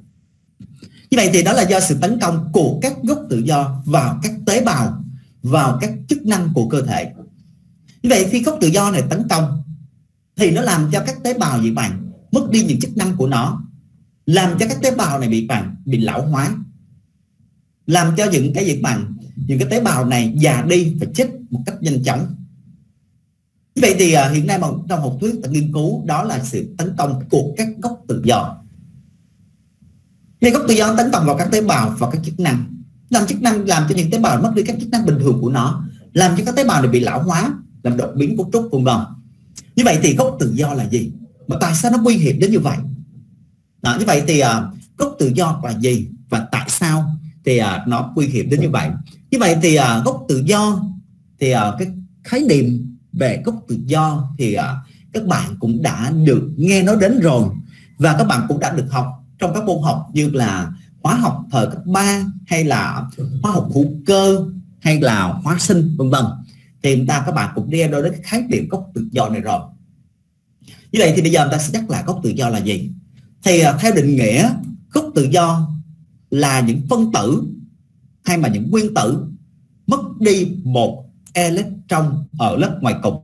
Như vậy thì đó là do sự tấn công của các gốc tự do vào các tế bào, vào các chức năng của cơ thể. Như vậy khi gốc tự do này tấn công thì nó làm cho các tế bào gì bạn mất đi những chức năng của nó, làm cho các tế bào này bị lão hóa, làm cho những cái tế bào này già đi và chết một cách nhanh chóng. Như vậy thì hiện nay trong học thuyết ta nghiên cứu đó là sự tấn công của các gốc tự do. Nên gốc tự do tấn công vào các tế bào và các chức năng, làm cho những tế bào mất đi các chức năng bình thường của nó, làm cho các tế bào này bị lão hóa, làm đột biến cấu trúc vân vân. Như vậy thì gốc tự do là gì? Mà tại sao nó nguy hiểm đến như vậy? Đó, như vậy thì gốc tự do là gì và tại sao thì nó nguy hiểm đến như vậy? Như vậy thì gốc tự do thì cái khái niệm về gốc tự do thì các bạn cũng đã được nghe nói đến rồi, và các bạn cũng đã được học trong các môn học như là hóa học thời cấp 3 hay là hóa học hữu cơ hay là hóa sinh vân vân. Thì các bạn cũng nghe nói đến cái khái niệm gốc tự do này rồi. Như vậy thì bây giờ ta sẽ nhắc lại gốc tự do là gì. Thì theo định nghĩa, gốc tự do là những phân tử hay mà những nguyên tử mất đi một electron ở lớp ngoài cùng.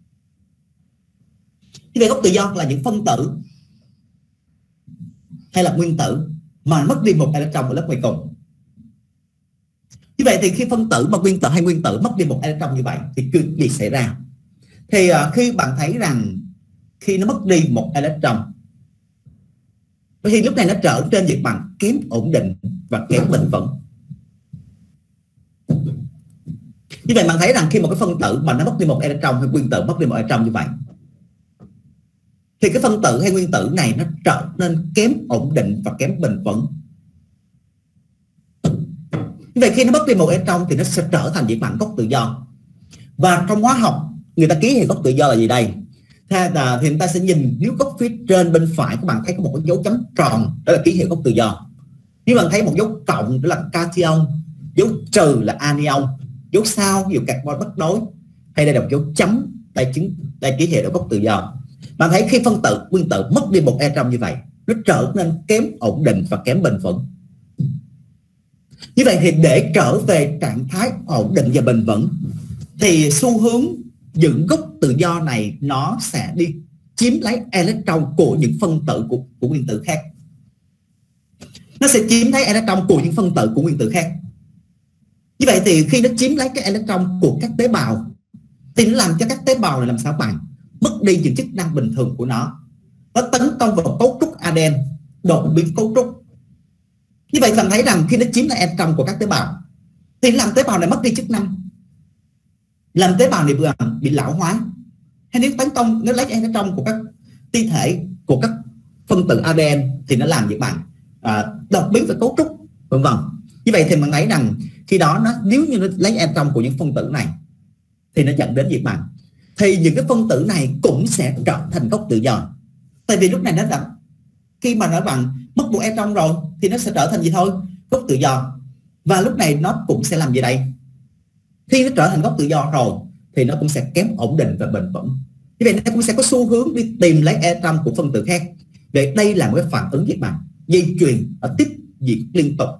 Như vậy gốc tự do là những phân tử hay là nguyên tử mà mất đi một electron ở lớp ngoài cùng. Như vậy thì khi phân tử mà nguyên tử hay nguyên tử mất đi một electron như vậy thì chuyện gì xảy ra? Thì khi bạn thấy rằng khi nó mất đi một electron thì lúc này nó trở trên việc bằng kém ổn định và kém bền vững. Như vậy bạn thấy rằng khi một cái phân tử mà nó mất đi một electron hay nguyên tử mất đi một electron như vậy thì cái phân tử hay nguyên tử này nó trở nên kém ổn định và kém bền vững. Như vậy khi nó mất đi một electron thì nó sẽ trở thành việc bằng gốc tự do. Và trong hóa học người ta ký hiệu gốc tự do là gì đây? Thì người ta sẽ nhìn, nếu góc phía trên bên phải các bạn thấy có một cái dấu chấm tròn, đó là ký hiệu gốc tự do. Nếu bạn thấy một dấu cộng đó là cation, dấu trừ là anion, dấu sao ví dụ carbon bất đối, hay đây là một dấu chấm đây ký hiệu gốc tự do. Bạn thấy khi phân tử nguyên tử mất đi một electron như vậy, nó trở nên kém ổn định và kém bền vững. Như vậy thì để trở về trạng thái ổn định và bền vững thì xu hướng những gốc tự do này nó sẽ đi chiếm lấy electron của những phân tử của nguyên tử khác. Nó sẽ chiếm lấy electron của những phân tử của nguyên tử khác. Như vậy thì khi nó chiếm lấy cái electron của các tế bào thì nó làm cho các tế bào này làm sao bạn mất đi những chức năng bình thường của nó. Nó tấn công vào cấu trúc ADN, đột biến cấu trúc. Như vậy bạn thấy rằng khi nó chiếm lấy electron của các tế bào thì làm tế bào này mất đi chức năng, làm tế bào này bị lão hóa. Hay nếu tấn công, nó lấy electron của các ti thể của các phân tử ADN thì nó làm việc bằng đột biến về cấu trúc vân vân. Như vậy thì mình thấy rằng khi đó nếu như nó lấy electron của những phân tử này thì nó dẫn đến việc bằng thì những cái phân tử này cũng sẽ trở thành gốc tự do. Tại vì lúc này nó đã, khi mà nó bằng mất một electron rồi thì nó sẽ trở thành gì thôi? Gốc tự do. Và lúc này nó cũng sẽ làm gì đây? Khi nó trở thành gốc tự do rồi thì nó cũng sẽ kém ổn định và bền vững. Như vậy nó cũng sẽ có xu hướng đi tìm lấy electron của phân tử khác. Vậy đây là một cái phản ứng việc bằng dây chuyền ở tiếp diễn liên tục.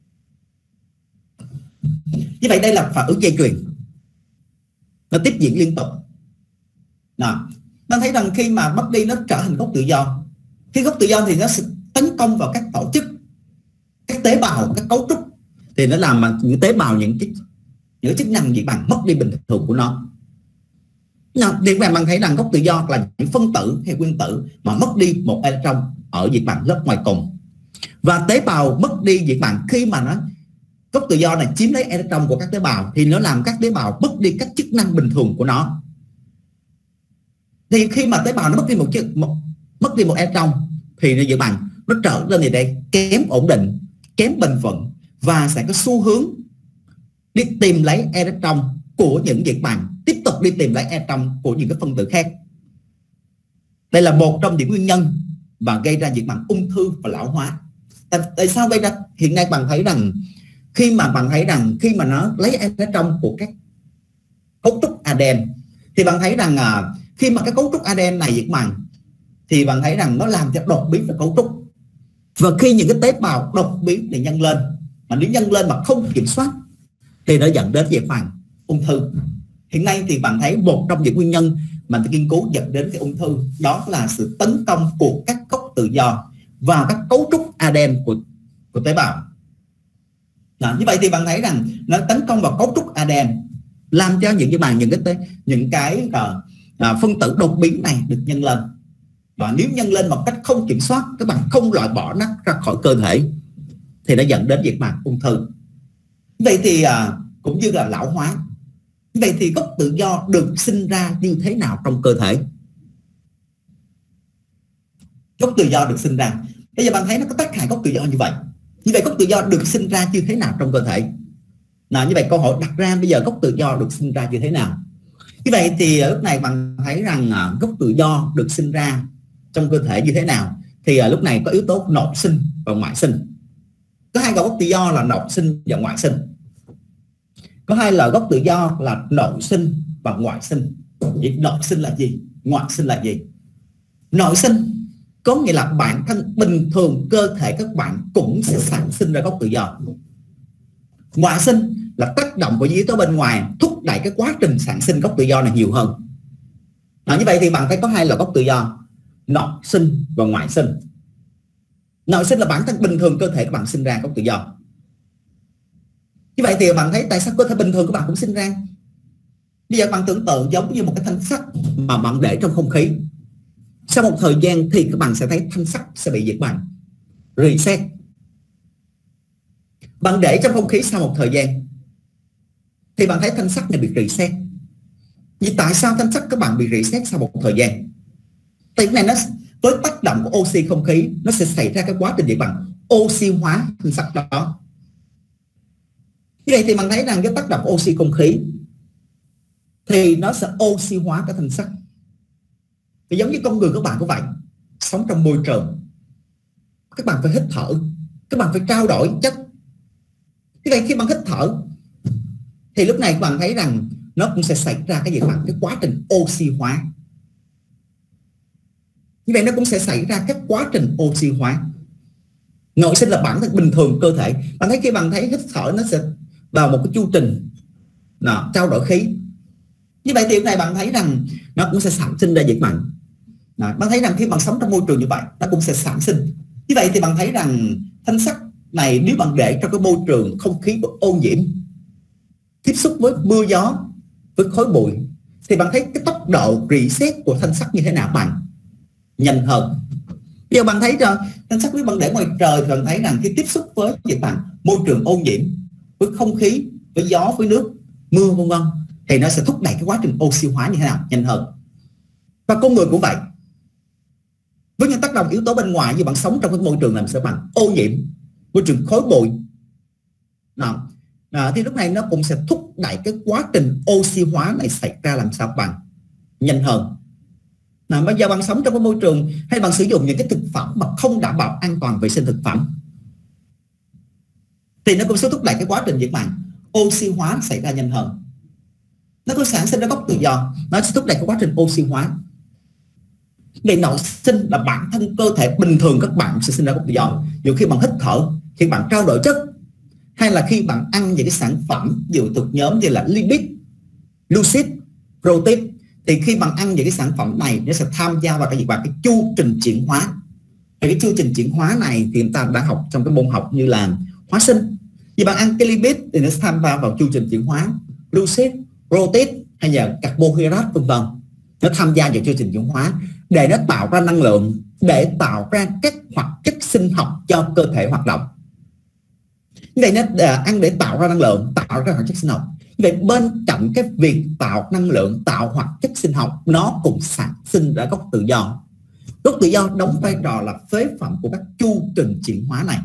Như vậy đây là phản ứng dây chuyền, nó tiếp diễn liên tục. Nào, nó thấy rằng khi mà mất đi nó trở thành gốc tự do. Khi gốc tự do thì nó sẽ tấn công vào các tổ chức, các tế bào, các cấu trúc, thì nó làm mà những tế bào những chức năng gì bằng mất đi bình thường của nó. Điều mà bạn thấy rằng gốc tự do là những phân tử hay nguyên tử mà mất đi một electron ở việc bằng lớp ngoài cùng. Và tế bào mất đi việc bằng khi mà nó gốc tự do này chiếm lấy electron của các tế bào thì nó làm các tế bào mất đi các chức năng bình thường của nó. Thì khi mà tế bào nó mất đi một electron thì nó việc bằng nó trở lên gì đây? Kém ổn định, kém bền vững và sẽ có xu hướng đi tìm lấy electron của những việc bằng, tiếp tục đi tìm lấy electron của những cái phân tử khác. Đây là một trong những nguyên nhân và gây ra việc bằng ung thư và lão hóa. Tại sao gây ra? Hiện nay bạn thấy rằng khi mà nó lấy electron của các cấu trúc ADN thì bạn thấy rằng khi mà cái cấu trúc ADN này việc bằng thì bạn thấy rằng nó làm cho đột biến về cấu trúc. Và khi những cái tế bào đột biến này nhân lên, mà nếu nhân lên mà không kiểm soát thì nó dẫn đến về phần ung thư. Hiện nay thì bạn thấy một trong những nguyên nhân mà nghiên cứu dẫn đến cái ung thư đó là sự tấn công của các gốc tự do vào các cấu trúc ADN của tế bào. Như vậy thì bạn thấy rằng nó tấn công vào cấu trúc ADN, làm cho những cái phân tử đột biến này được nhân lên. Và nếu nhân lên một cách không kiểm soát, các bạn không loại bỏ nó ra khỏi cơ thể thì nó dẫn đến việc mà ung thư. Vậy thì cũng như là lão hóa. Vậy thì gốc tự do được sinh ra như thế nào trong cơ thể? Gốc tự do được sinh ra, bây giờ bạn thấy nó có tác hại gốc tự do như vậy. Như vậy gốc tự do được sinh ra như thế nào trong cơ thể? Như vậy câu hỏi đặt ra bây giờ gốc tự do được sinh ra như thế nào? Như vậy thì lúc này bạn thấy rằng gốc tự do được sinh ra trong cơ thể như thế nào? Thì lúc này có yếu tố nội sinh và ngoại sinh. Có hai gốc tự do là nội sinh và ngoại sinh. Có hai là gốc tự do là nội sinh và ngoại sinh. Vậy nội sinh là gì? Ngoại sinh là gì? Nội sinh có nghĩa là bản thân bình thường cơ thể các bạn cũng sẽ sản sinh ra gốc tự do. Ngoại sinh là tác động của yếu tố bên ngoài thúc đẩy cái quá trình sản sinh gốc tự do này nhiều hơn. Như vậy thì bạn thấy có hai là gốc tự do, nội sinh và ngoại sinh. Nội sinh là bản thân bình thường cơ thể các bạn sinh ra gốc tự do. Như vậy thì bạn thấy tại sao cơ thể bình thường của bạn cũng sinh ra? Bây giờ bạn tưởng tượng giống như một cái thanh sắt mà bạn để trong không khí. Sau một thời gian thì các bạn sẽ thấy thanh sắt sẽ bị diệt bằng reset. Bạn để trong không khí sau một thời gian thì bạn thấy thanh sắt này bị reset. Vì tại sao thanh sắt các bạn bị reset sau một thời gian? Thì cái này nó với tác động của oxy không khí, nó sẽ xảy ra cái quá trình diệt bằng oxy hóa thanh sắt đó. Như vậy thì bạn thấy rằng cái tác động của oxy không khí thì nó sẽ oxy hóa cái thanh sắt. Thì giống như con người các bạn cũng vậy, sống trong môi trường, các bạn phải hít thở, các bạn phải trao đổi chất. Như vậy khi bạn hít thở thì lúc này các bạn thấy rằng nó cũng sẽ xảy ra cái gì bằng cái quá trình oxy hóa. Như vậy nó cũng sẽ xảy ra các quá trình oxy hóa. Nội sinh là bản thân bình thường cơ thể. Bạn thấy khi bạn thấy hít thở nó sẽ vào một cái chu trình trao đổi khí. Như vậy thì lúc này bạn thấy rằng nó cũng sẽ sản sinh ra dịch mạnh. Bạn thấy rằng khi bạn sống trong môi trường như vậy nó cũng sẽ sản sinh. Như vậy thì bạn thấy rằng thanh sắt này nếu bạn để trong cái môi trường không khí ô nhiễm, tiếp xúc với mưa gió, với khói bụi, thì bạn thấy cái tốc độ reset của thanh sắt như thế nào? Bằng nhanh hơn. Bây giờ bạn thấy rằng thanh sắt nếu bạn để ngoài trời thì bạn thấy rằng khi tiếp xúc với môi trường ô nhiễm, với không khí, với gió, với nước, mưa vân vân, thì nó sẽ thúc đẩy cái quá trình oxy hóa như thế nào? Nhanh hơn. Và con người cũng vậy. Với những tác động yếu tố bên ngoài như bạn sống trong cái môi trường làm sao bằng ô nhiễm, môi trường khói bụi, thì lúc này nó cũng sẽ thúc đẩy cái quá trình oxy hóa này xảy ra làm sao bằng nhanh hơn. Bây giờ bạn sống trong cái môi trường hay bạn sử dụng những cái thực phẩm mà không đảm bảo an toàn vệ sinh thực phẩm thì nó cũng sẽ thúc đẩy cái quá trình oxy hóa xảy ra nhanh hơn. Nó có sản sinh ra gốc tự do, nó sẽ thúc đẩy cái quá trình oxy hóa. Để nội sinh là bản thân cơ thể bình thường các bạn sẽ sinh ra gốc tự do. Dù khi bạn hít thở, khi bạn trao đổi chất, hay là khi bạn ăn những cái sản phẩm dựa thuộc nhóm như là lipid, glucid, protein, thì khi bạn ăn những cái sản phẩm này nó sẽ tham gia vào cái chu trình chuyển hóa. Thì cái chu trình chuyển hóa này thì chúng ta đã học trong cái môn học như là hóa sinh. Vì bạn ăn cái lipid thì nó sẽ tham gia vào chu trình chuyển hóa, glucid, protein hay là carbohydrate vân vân. Nó tham gia vào chu trình chuyển hóa để nó tạo ra năng lượng, để tạo ra các hoạt chất sinh học cho cơ thể hoạt động. Như vậy nó ăn để tạo ra năng lượng, tạo ra hoạt chất sinh học. Như vậy bên cạnh cái việc tạo năng lượng, tạo hoạt chất sinh học, nó cũng sản sinh ra gốc tự do. Gốc tự do đóng vai trò là phế phẩm của các chu trình chuyển hóa này.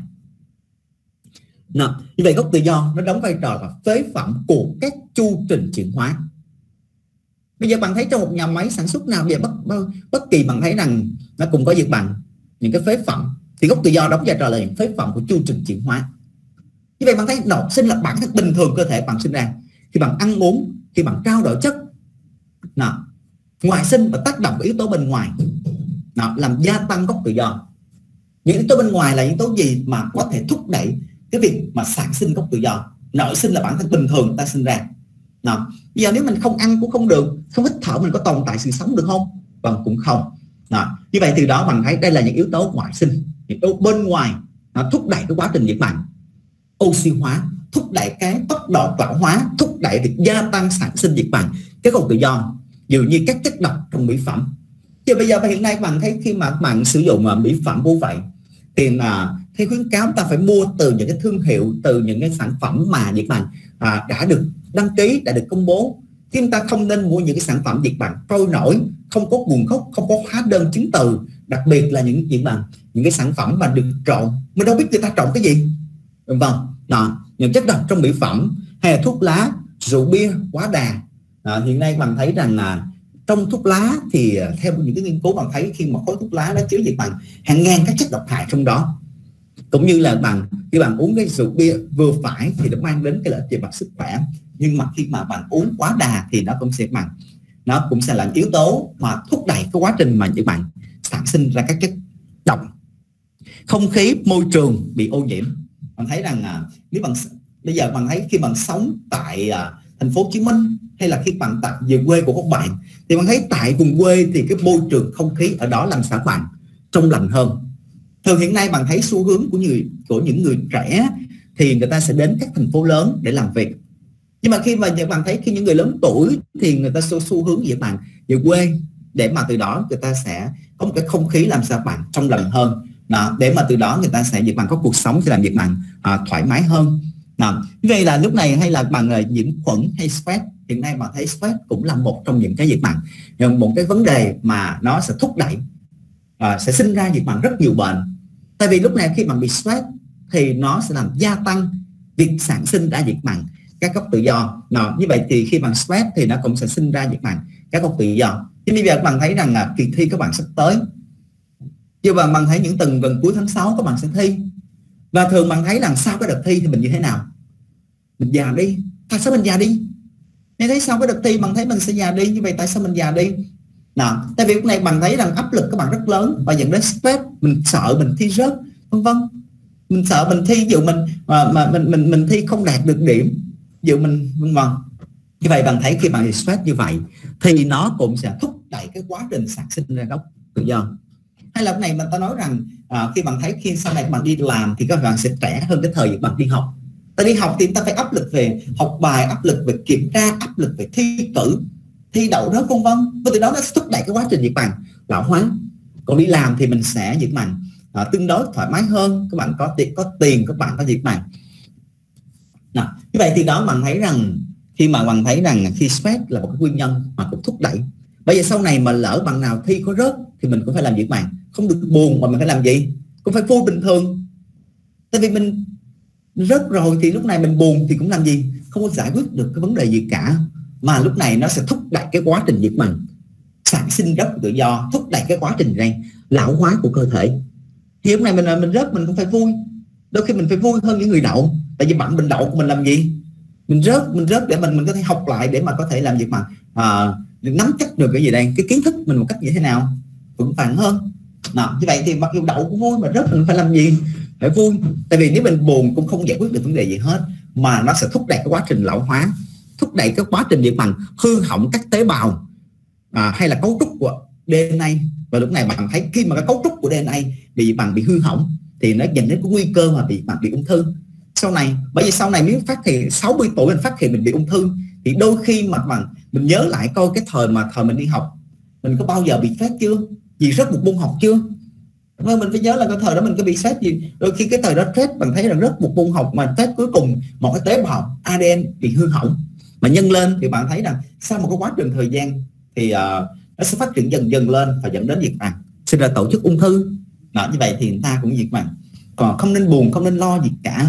Như vậy gốc tự do nó đóng vai trò là phế phẩm của các chu trình chuyển hóa. Bây giờ bạn thấy trong một nhà máy sản xuất nào về bất kỳ bạn thấy rằng nó cũng có việc bằng những cái phế phẩm, thì gốc tự do đóng vai trò là những phế phẩm của chu trình chuyển hóa. Như vậy bạn thấy nội sinh là bản thân bình thường cơ thể bạn sinh ra khi bạn ăn uống, khi bạn trao đổi chất. Ngoại sinh và tác động của yếu tố bên ngoài làm gia tăng gốc tự do. Những yếu tố bên ngoài là những yếu tố gì mà có thể thúc đẩy cái việc mà sản sinh gốc tự do? Nội sinh là bản thân bình thường ta sinh ra. Nào, bây giờ nếu mình không ăn cũng không được, không hít thở mình có tồn tại sự sống được không? Vâng, cũng không. Nào, như vậy từ đó bạn thấy đây là những yếu tố ngoại sinh, những yếu tố bên ngoài nó thúc đẩy cái quá trình diệt bằng. Oxy hóa thúc đẩy cái tốc độ lão hóa, thúc đẩy việc gia tăng sản sinh diệt bằng cái gốc tự do, dường như các chất độc trong mỹ phẩm. Chứ bây giờ hiện nay bạn thấy khi mà bạn sử dụng mỹ phẩm vô vậy thì theo khuyến cáo ta phải mua từ những cái thương hiệu, từ những cái sản phẩm mà diệt bằng đã được đăng ký, đã được công bố. Chứ chúng ta không nên mua những cái sản phẩm diệt bằng trôi nổi, không có nguồn gốc, không có hóa đơn chứng từ, đặc biệt là những diệt bằng, những cái sản phẩm mà được trộn, mình đâu biết người ta trộn cái gì. Vâng, những chất độc trong mỹ phẩm hay là thuốc lá, rượu bia quá đà. Hiện nay bạn thấy rằng là trong thuốc lá thì theo những cái nghiên cứu bạn thấy khi mà khói thuốc lá nó chứa diệt bằng hàng ngàn các chất độc hại trong đó. Cũng như là khi bạn uống cái rượu bia vừa phải thì nó mang đến cái lợi ích về mặt sức khỏe, nhưng mà khi mà bạn uống quá đà thì nó cũng sẽ là yếu tố mà thúc đẩy cái quá trình mà diệt bằng sản sinh ra các chất độc. Không khí môi trường bị ô nhiễm. Bạn thấy rằng nếu bây giờ bạn thấy khi bạn sống tại thành phố Hồ Chí Minh hay là khi bạn về quê của các bạn thì bạn thấy tại vùng quê thì cái môi trường không khí ở đó làm sao bạn trong lành hơn. Thường hiện nay bạn thấy xu hướng của những người trẻ thì người ta sẽ đến các thành phố lớn để làm việc. Nhưng mà khi mà bạn thấy khi những người lớn tuổi thì người ta xu hướng về quê để mà từ đó người ta sẽ có một cái không khí làm sao bạn trong lành hơn. Để mà từ đó người ta sẽ có cuộc sống thì làm việc bằng thoải mái hơn. Như vậy là lúc này hay là bằng nhiễm khuẩn hay stress, hiện nay mà thấy stress cũng là một trong những cái diệt bằng, một cái vấn đề mà nó sẽ thúc đẩy sẽ sinh ra diệt bằng rất nhiều bệnh. Tại vì lúc này khi bạn bị stress thì nó sẽ làm gia tăng việc sản sinh ra diệt bằng các gốc tự do. Như vậy thì khi bạn stress thì nó cũng sẽ sinh ra diệt bằng các gốc tự do. Thì bây giờ các bạn thấy rằng là kỳ thi các bạn sắp tới, chứ bạn thấy những tuần gần cuối tháng 6 các bạn sẽ thi, và thường bạn thấy rằng sau cái đợt thi thì mình như thế nào? Mình già đi. Tại sao mình già đi? Nên thấy sau cái đợt thi bạn thấy mình sẽ già đi, như vậy tại sao mình già đi? Tại vì lúc này bạn thấy rằng áp lực các bạn rất lớn và dẫn đến stress, mình sợ mình thi rớt, vân vân. Mình sợ mình thi dụ mình thi không đạt được điểm, dụ mình vân vân. Như vậy bạn thấy khi bạn stress như vậy thì nó cũng sẽ thúc đẩy cái quá trình sản sinh ra gốc tự do. Hay là lúc này mình ta nói rằng khi bạn thấy khi sau này bạn đi làm thì các bạn sẽ trẻ hơn cái thời bạn đi học. Ta đi học thì ta phải áp lực về học bài, áp lực về kiểm tra, áp lực về thi cử, thi đậu đó vân vân. Và từ đó nó thúc đẩy cái quá trình diệt bằng lão hóa. Còn đi làm thì mình sẽ diệt bằng tương đối thoải mái hơn, các bạn có tiền các bạn có diệt bằng. Như vậy thì đó bạn thấy rằng khi mà bạn thấy rằng khi stress là một cái nguyên nhân mà cũng thúc đẩy. Bây giờ sau này mà lỡ bạn nào thi có rớt thì mình cũng phải làm diệt bằng, không được buồn mà mình phải làm gì? Cũng phải vui bình thường. Tại vì mình rớt rồi thì lúc này mình buồn thì cũng làm gì? Không có giải quyết được cái vấn đề gì cả. Mà lúc này nó sẽ thúc đẩy cái quá trình diệt bằng sản sinh gốc tự do, thúc đẩy cái quá trình này lão hóa của cơ thể. Thì lúc này mình rớt mình cũng phải vui. Đôi khi mình phải vui hơn những người đậu. Tại vì bạn mình đậu của mình làm gì? Mình rớt để mình có thể học lại để mà có thể làm việc mà nắm chắc được cái gì đây, cái kiến thức mình một cách như thế nào vững vàng hơn. Như vậy thì mặc dù đậu cũng vui mà rớt mình phải làm gì? Phải vui. Tại vì nếu mình buồn cũng không giải quyết được vấn đề gì hết, mà nó sẽ thúc đẩy cái quá trình lão hóa, thúc đẩy cái quá trình diệt bằng hư hỏng các tế bào hay là cấu trúc của DNA. Và lúc này bạn thấy khi mà cái cấu trúc của DNA bị hư hỏng thì nó dẫn đến cái nguy cơ mà bị ung thư sau này. Bởi vì sau này nếu phát hiện 60 tuổi mình phát hiện mình bị ung thư thì đôi khi mà mình nhớ lại coi cái thời mình đi học mình có bao giờ bị stress chưa, vì rớt một môn học chưa. Mình phải nhớ là cái thời đó mình có bị stress gì. Đôi khi cái thời đó stress bạn thấy là rớt một môn học mà stress cuối cùng một cái tế bào ADN bị hư hỏng mà nhân lên thì bạn thấy rằng sau một cái quá trình thời gian thì nó sẽ phát triển dần lên và dẫn đến diệt bằng, sinh ra tổ chức ung thư. Như vậy thì người ta cũng diệt bằng, còn không nên buồn, không nên lo gì cả.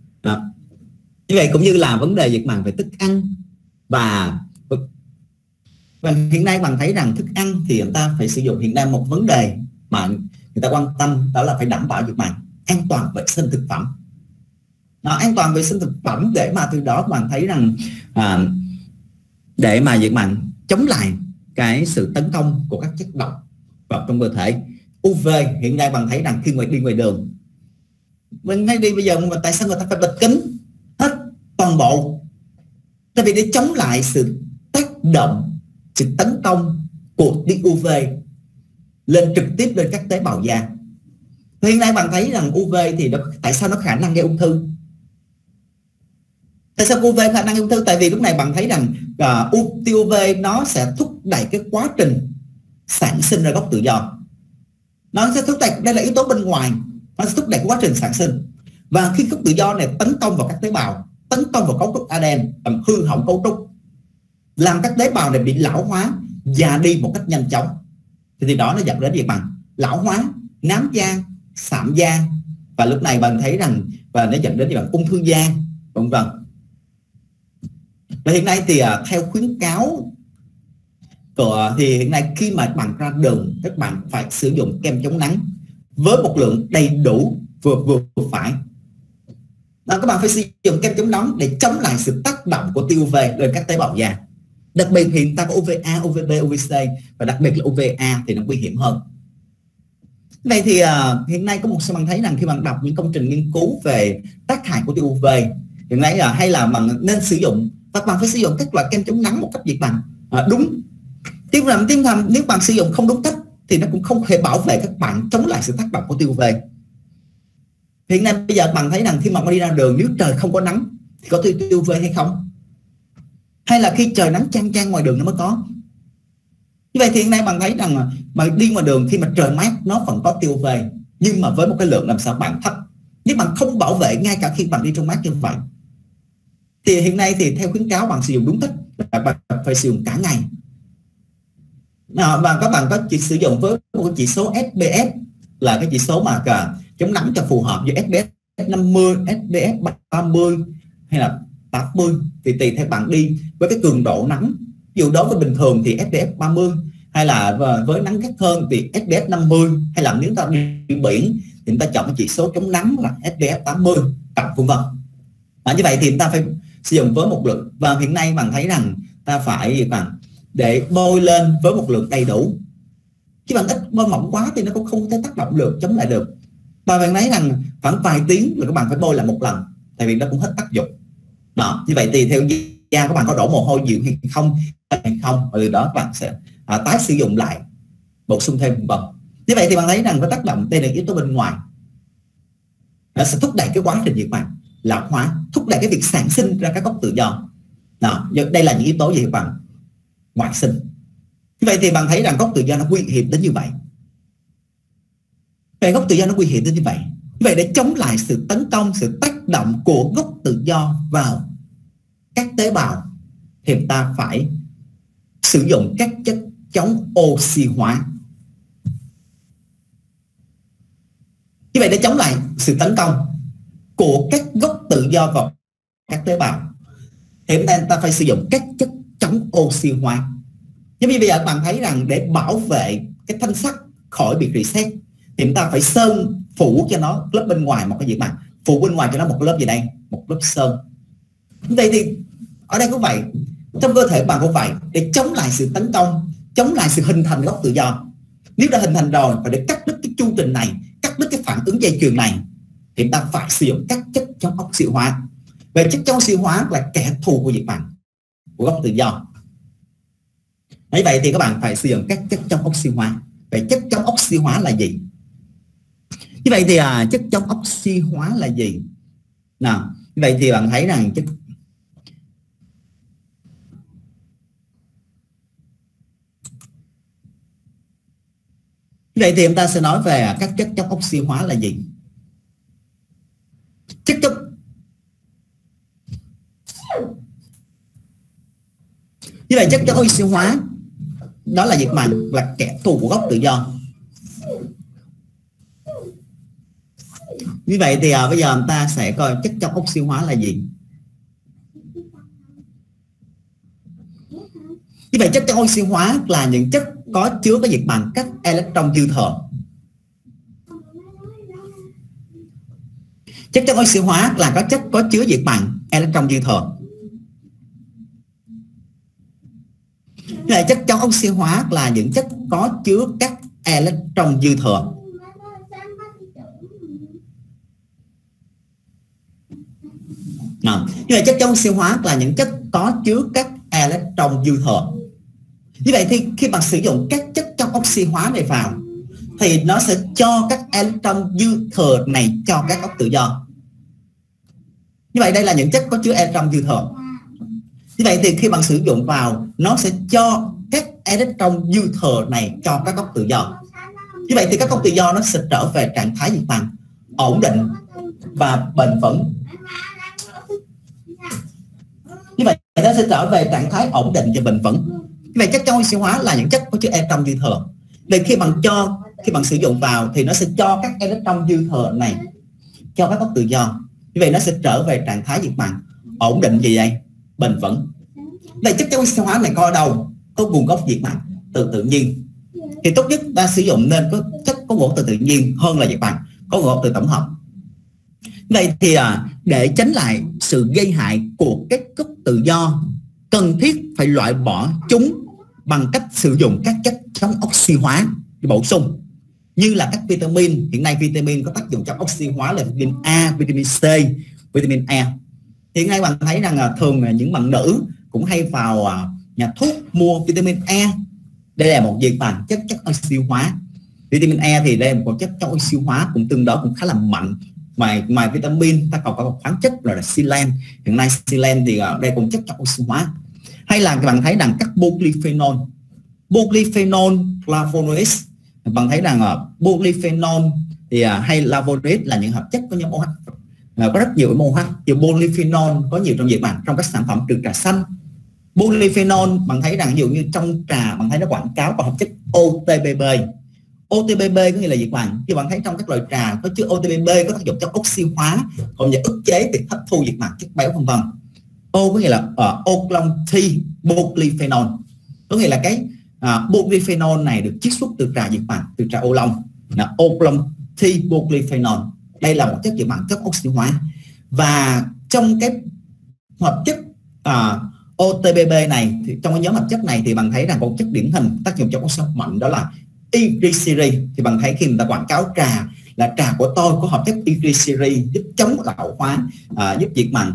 Như vậy cũng như là vấn đề diệt bằng về thức ăn và hiện nay bạn thấy rằng thức ăn thì người ta phải sử dụng, hiện nay một vấn đề mà người ta quan tâm đó là phải đảm bảo diệt bằng an toàn vệ sinh thực phẩm. An toàn vệ sinh thực phẩm để mà từ đó bạn thấy rằng để mà diệt bằng chống lại cái sự tấn công của các chất độc vào trong cơ thể. UV hiện nay bạn thấy rằng khi mà đi ngoài đường, mình hay đi bây giờ mà tại sao người ta phải bịt kính hết toàn bộ? Tại vì để chống lại sự tác động, sự tấn công của tia UV lên trực tiếp lên các tế bào da. Hiện nay bạn thấy rằng UV thì tại sao nó khả năng gây ung thư? Tại sao UV khả năng gây ung thư? Tại vì lúc này bạn thấy rằng tia UV nó sẽ thúc đẩy cái quá trình sản sinh ra gốc tự do. Nó sẽ thúc đẩy, đây là yếu tố bên ngoài, nó sẽ thúc đẩy quá trình sản sinh. Và khi gốc tự do này tấn công vào các tế bào, tấn công vào cấu trúc ADN, làm hư hỏng cấu trúc, làm các tế bào này bị lão hóa, già đi một cách nhanh chóng, thì đó nó dẫn đến việc bằng lão hóa, nám da, sạm da, và lúc này bạn thấy rằng và nó dẫn đến việc bằng ung thư da, vân vân. Và hiện nay thì theo khuyến cáo thì hiện nay khi mà bạn ra đường, các bạn phải sử dụng kem chống nắng với một lượng đầy đủ, vừa phải. Các bạn phải sử dụng kem chống nắng để chống lại sự tác động của tia UV lên các tế bào da. Đặc biệt hiện ta có UVA, UVB, UVC, và đặc biệt là UVA thì nó nguy hiểm hơn. Vậy thì hiện nay có một số bạn thấy rằng khi bạn đọc những công trình nghiên cứu về tác hại của tia UV, hiện nay hay là bạn nên sử dụng, và bạn phải sử dụng các loại kem chống nắng một cách việc bằng đúng. Nếu bạn sử dụng không đúng cách thì nó cũng không thể bảo vệ các bạn chống lại sự tác động của tia UV. Hiện nay bây giờ bạn thấy rằng khi mà bạn đi ra đường, nếu trời không có nắng thì có tia UV hay không? Hay là khi trời nắng chang chang ngoài đường nó mới có? Như vậy thì hiện nay bạn thấy rằng mà đi ngoài đường khi mà trời mát nó vẫn có tia UV, nhưng mà với một cái lượng làm sao bạn thấp. Nếu bạn không bảo vệ ngay cả khi bạn đi trong mát như vậy, thì hiện nay thì theo khuyến cáo bạn sử dụng đúng cách là bạn phải sử dụng cả ngày. Và các bạn có chỉ sử dụng với một chỉ số SPF là cái chỉ số mà chống nắng cho phù hợp, như SPF 50, SPF 30 hay là 80 thì tùy theo bạn đi với cái cường độ nắng. Ví dụ đối với bình thường thì SPF 30, hay là với nắng gắt hơn thì SPF 50, hay là nếu ta đi biển thì chúng ta chọn cái chỉ số chống nắng là SPF 80 cộng vân vân. Như vậy thì chúng ta phải sử dụng với một lượng, và hiện nay bạn thấy rằng ta phải để bôi lên với một lượng đầy đủ. Chứ bạn ít bôi mỏng quá thì nó cũng không thể tác động được, chống lại được. Và bạn thấy rằng khoảng vài tiếng là các bạn phải bôi lại một lần, tại vì nó cũng hết tác dụng. Đó, như vậy thì theo da các bạn có đổ mồ hôi nhiều hay không, và từ đó các bạn sẽ tái sử dụng lại, bổ sung thêm vân. Như vậy thì bạn thấy rằng với tác động đây là yếu tố bên ngoài, nó sẽ thúc đẩy cái quá trình diệt bạn lão hóa, thúc đẩy cái việc sản sinh ra các gốc tự do. Đó, đây là những yếu tố gì bạn ngoại sinh. Như vậy thì bạn thấy rằng gốc tự do nó nguy hiểm đến như vậy. Về gốc tự do nó nguy hiểm đến như vậy. Như vậy để chống lại sự tấn công, sự tác động của gốc tự do vào các tế bào thì chúng ta phải sử dụng các chất chống oxy hóa. Như vậy để chống lại sự tấn công của các gốc tự do vào các tế bào thì chúng ta phải sử dụng các chất chống oxy hóa. Giống như bây giờ bạn thấy rằng để bảo vệ cái thanh sắt khỏi bị reset thì chúng ta phải sơn phủ cho nó lớp bên ngoài một cái gì bạn, phủ bên ngoài cho nó một lớp gì đây, một lớp sơn. Vậy thì ở đây cũng vậy, trong cơ thể bạn cũng vậy, để chống lại sự tấn công, chống lại sự hình thành gốc tự do. Nếu đã hình thành rồi và để cắt đứt cái chu trình này, cắt đứt cái phản ứng dây chuyền này thì chúng ta phải sử dụng các chất chống oxy hóa. Về chất chống oxy hóa là kẻ thù của việc bạn, của gốc tự do. Như vậy thì các bạn phải sử dụng các chất chống oxy hóa. Vậy chất chống oxy hóa là gì? Như vậy thì chất chống oxy hóa là gì? Nào, như vậy thì bạn thấy rằng chất như vậy thì chúng ta sẽ nói về các chất chống oxy hóa là gì? Chất chống như vậy chất chống oxy hóa đó là việc bạn là kẻ thù của gốc tự do. Như vậy thì bây giờ chúng ta sẽ coi chất chống oxy hóa là gì. Như vậy chất chống oxy hóa là những chất có chứa cái việc bằng các electron dư thừa. Chất chống oxy hóa là có chất có chứa việc bằng electron dư thừa. Như vậy chất chống oxy hóa là những chất có chứa các electron dư thừa. Như vậy chất chống oxy hóa là những chất có chứa các electron dư thừa. Như vậy thì khi bạn sử dụng các chất chống oxy hóa này vào thì nó sẽ cho các electron dư thừa này cho các gốc tự do. Như vậy đây là những chất có chứa electron dư thừa. Như vậy thì khi bạn sử dụng vào, nó sẽ cho các electron dư thừa này cho các gốc tự do. Như vậy thì các gốc tự do nó sẽ trở về trạng thái nhiệt bằng ổn định và bền vững. Như vậy nó sẽ trở về trạng thái ổn định và bền vững. Như vậy chất chống oxy hóa là những chất có chứa electron dư thừa. Vậy khi bạn sử dụng vào thì nó sẽ cho các electron dư thừa này cho các gốc tự do. Như vậy nó sẽ trở về trạng thái nhiệt bằng ổn định gì vậy? Bền vững. Vậy chất chống oxy hóa này có ở đâu? Có nguồn gốc nhiệt bằng từ tự nhiên. Thì tốt nhất ta sử dụng nên có chất có nguồn từ tự nhiên hơn là nhiệt bằng có nguồn gốc từ tổng hợp. Vậy thì để tránh lại sự gây hại của các gốc tự do, cần thiết phải loại bỏ chúng bằng cách sử dụng các chất chống oxy hóa bổ sung, như là các vitamin. Hiện nay vitamin có tác dụng chống oxy hóa là vitamin A, vitamin C, vitamin E. Hiện nay bạn thấy rằng thường là những bạn nữ cũng hay vào nhà thuốc mua vitamin E. Đây là một dịch bằng chất oxy hóa. Vitamin E thì đây là một chất chống oxy hóa cũng tương đối cũng khá là mạnh. Ngoài vitamin ta còn có một khoáng chất là silen. Hiện nay silen thì đây cũng chất chống oxy hóa. Hay là các bạn thấy rằng các polyphenol, flavonoids. Bạn thấy rằng polyphenol thì hay flavonoid là những hợp chất có nhóm OH, có rất nhiều OH. Nhiều polyphenol có nhiều trong dịch bằng trong các sản phẩm từ trà xanh. Polyphenol bạn thấy rằng ví dụ như trong trà bạn thấy nó quảng cáo có hợp chất OTBB. OTBB có nghĩa là dịch bằng. Khi bạn thấy trong các loại trà có chứa OTBB có tác dụng cho oxy hóa, còn như ức chế việc hấp thu dịch bằng chất béo vân vân. O có nghĩa là Oolong-T polyphenol, có nghĩa là cái polyphenol này được chiết xuất từ trà dịch bằng, từ trà ô long, là Oolong-T polyphenol. Đây là một chất dịch bằng chất oxy hóa. Và trong cái hợp chất OTBB này thì trong cái nhóm hợp chất này thì bạn thấy rằng một chất điển hình tác dụng cho oxy mạnh đó là triglycerin. Thì bạn thấy khi người ta quảng cáo trà là trà của tôi có hợp chất triglycerin giúp chống lão hóa, giúp diệt mặn.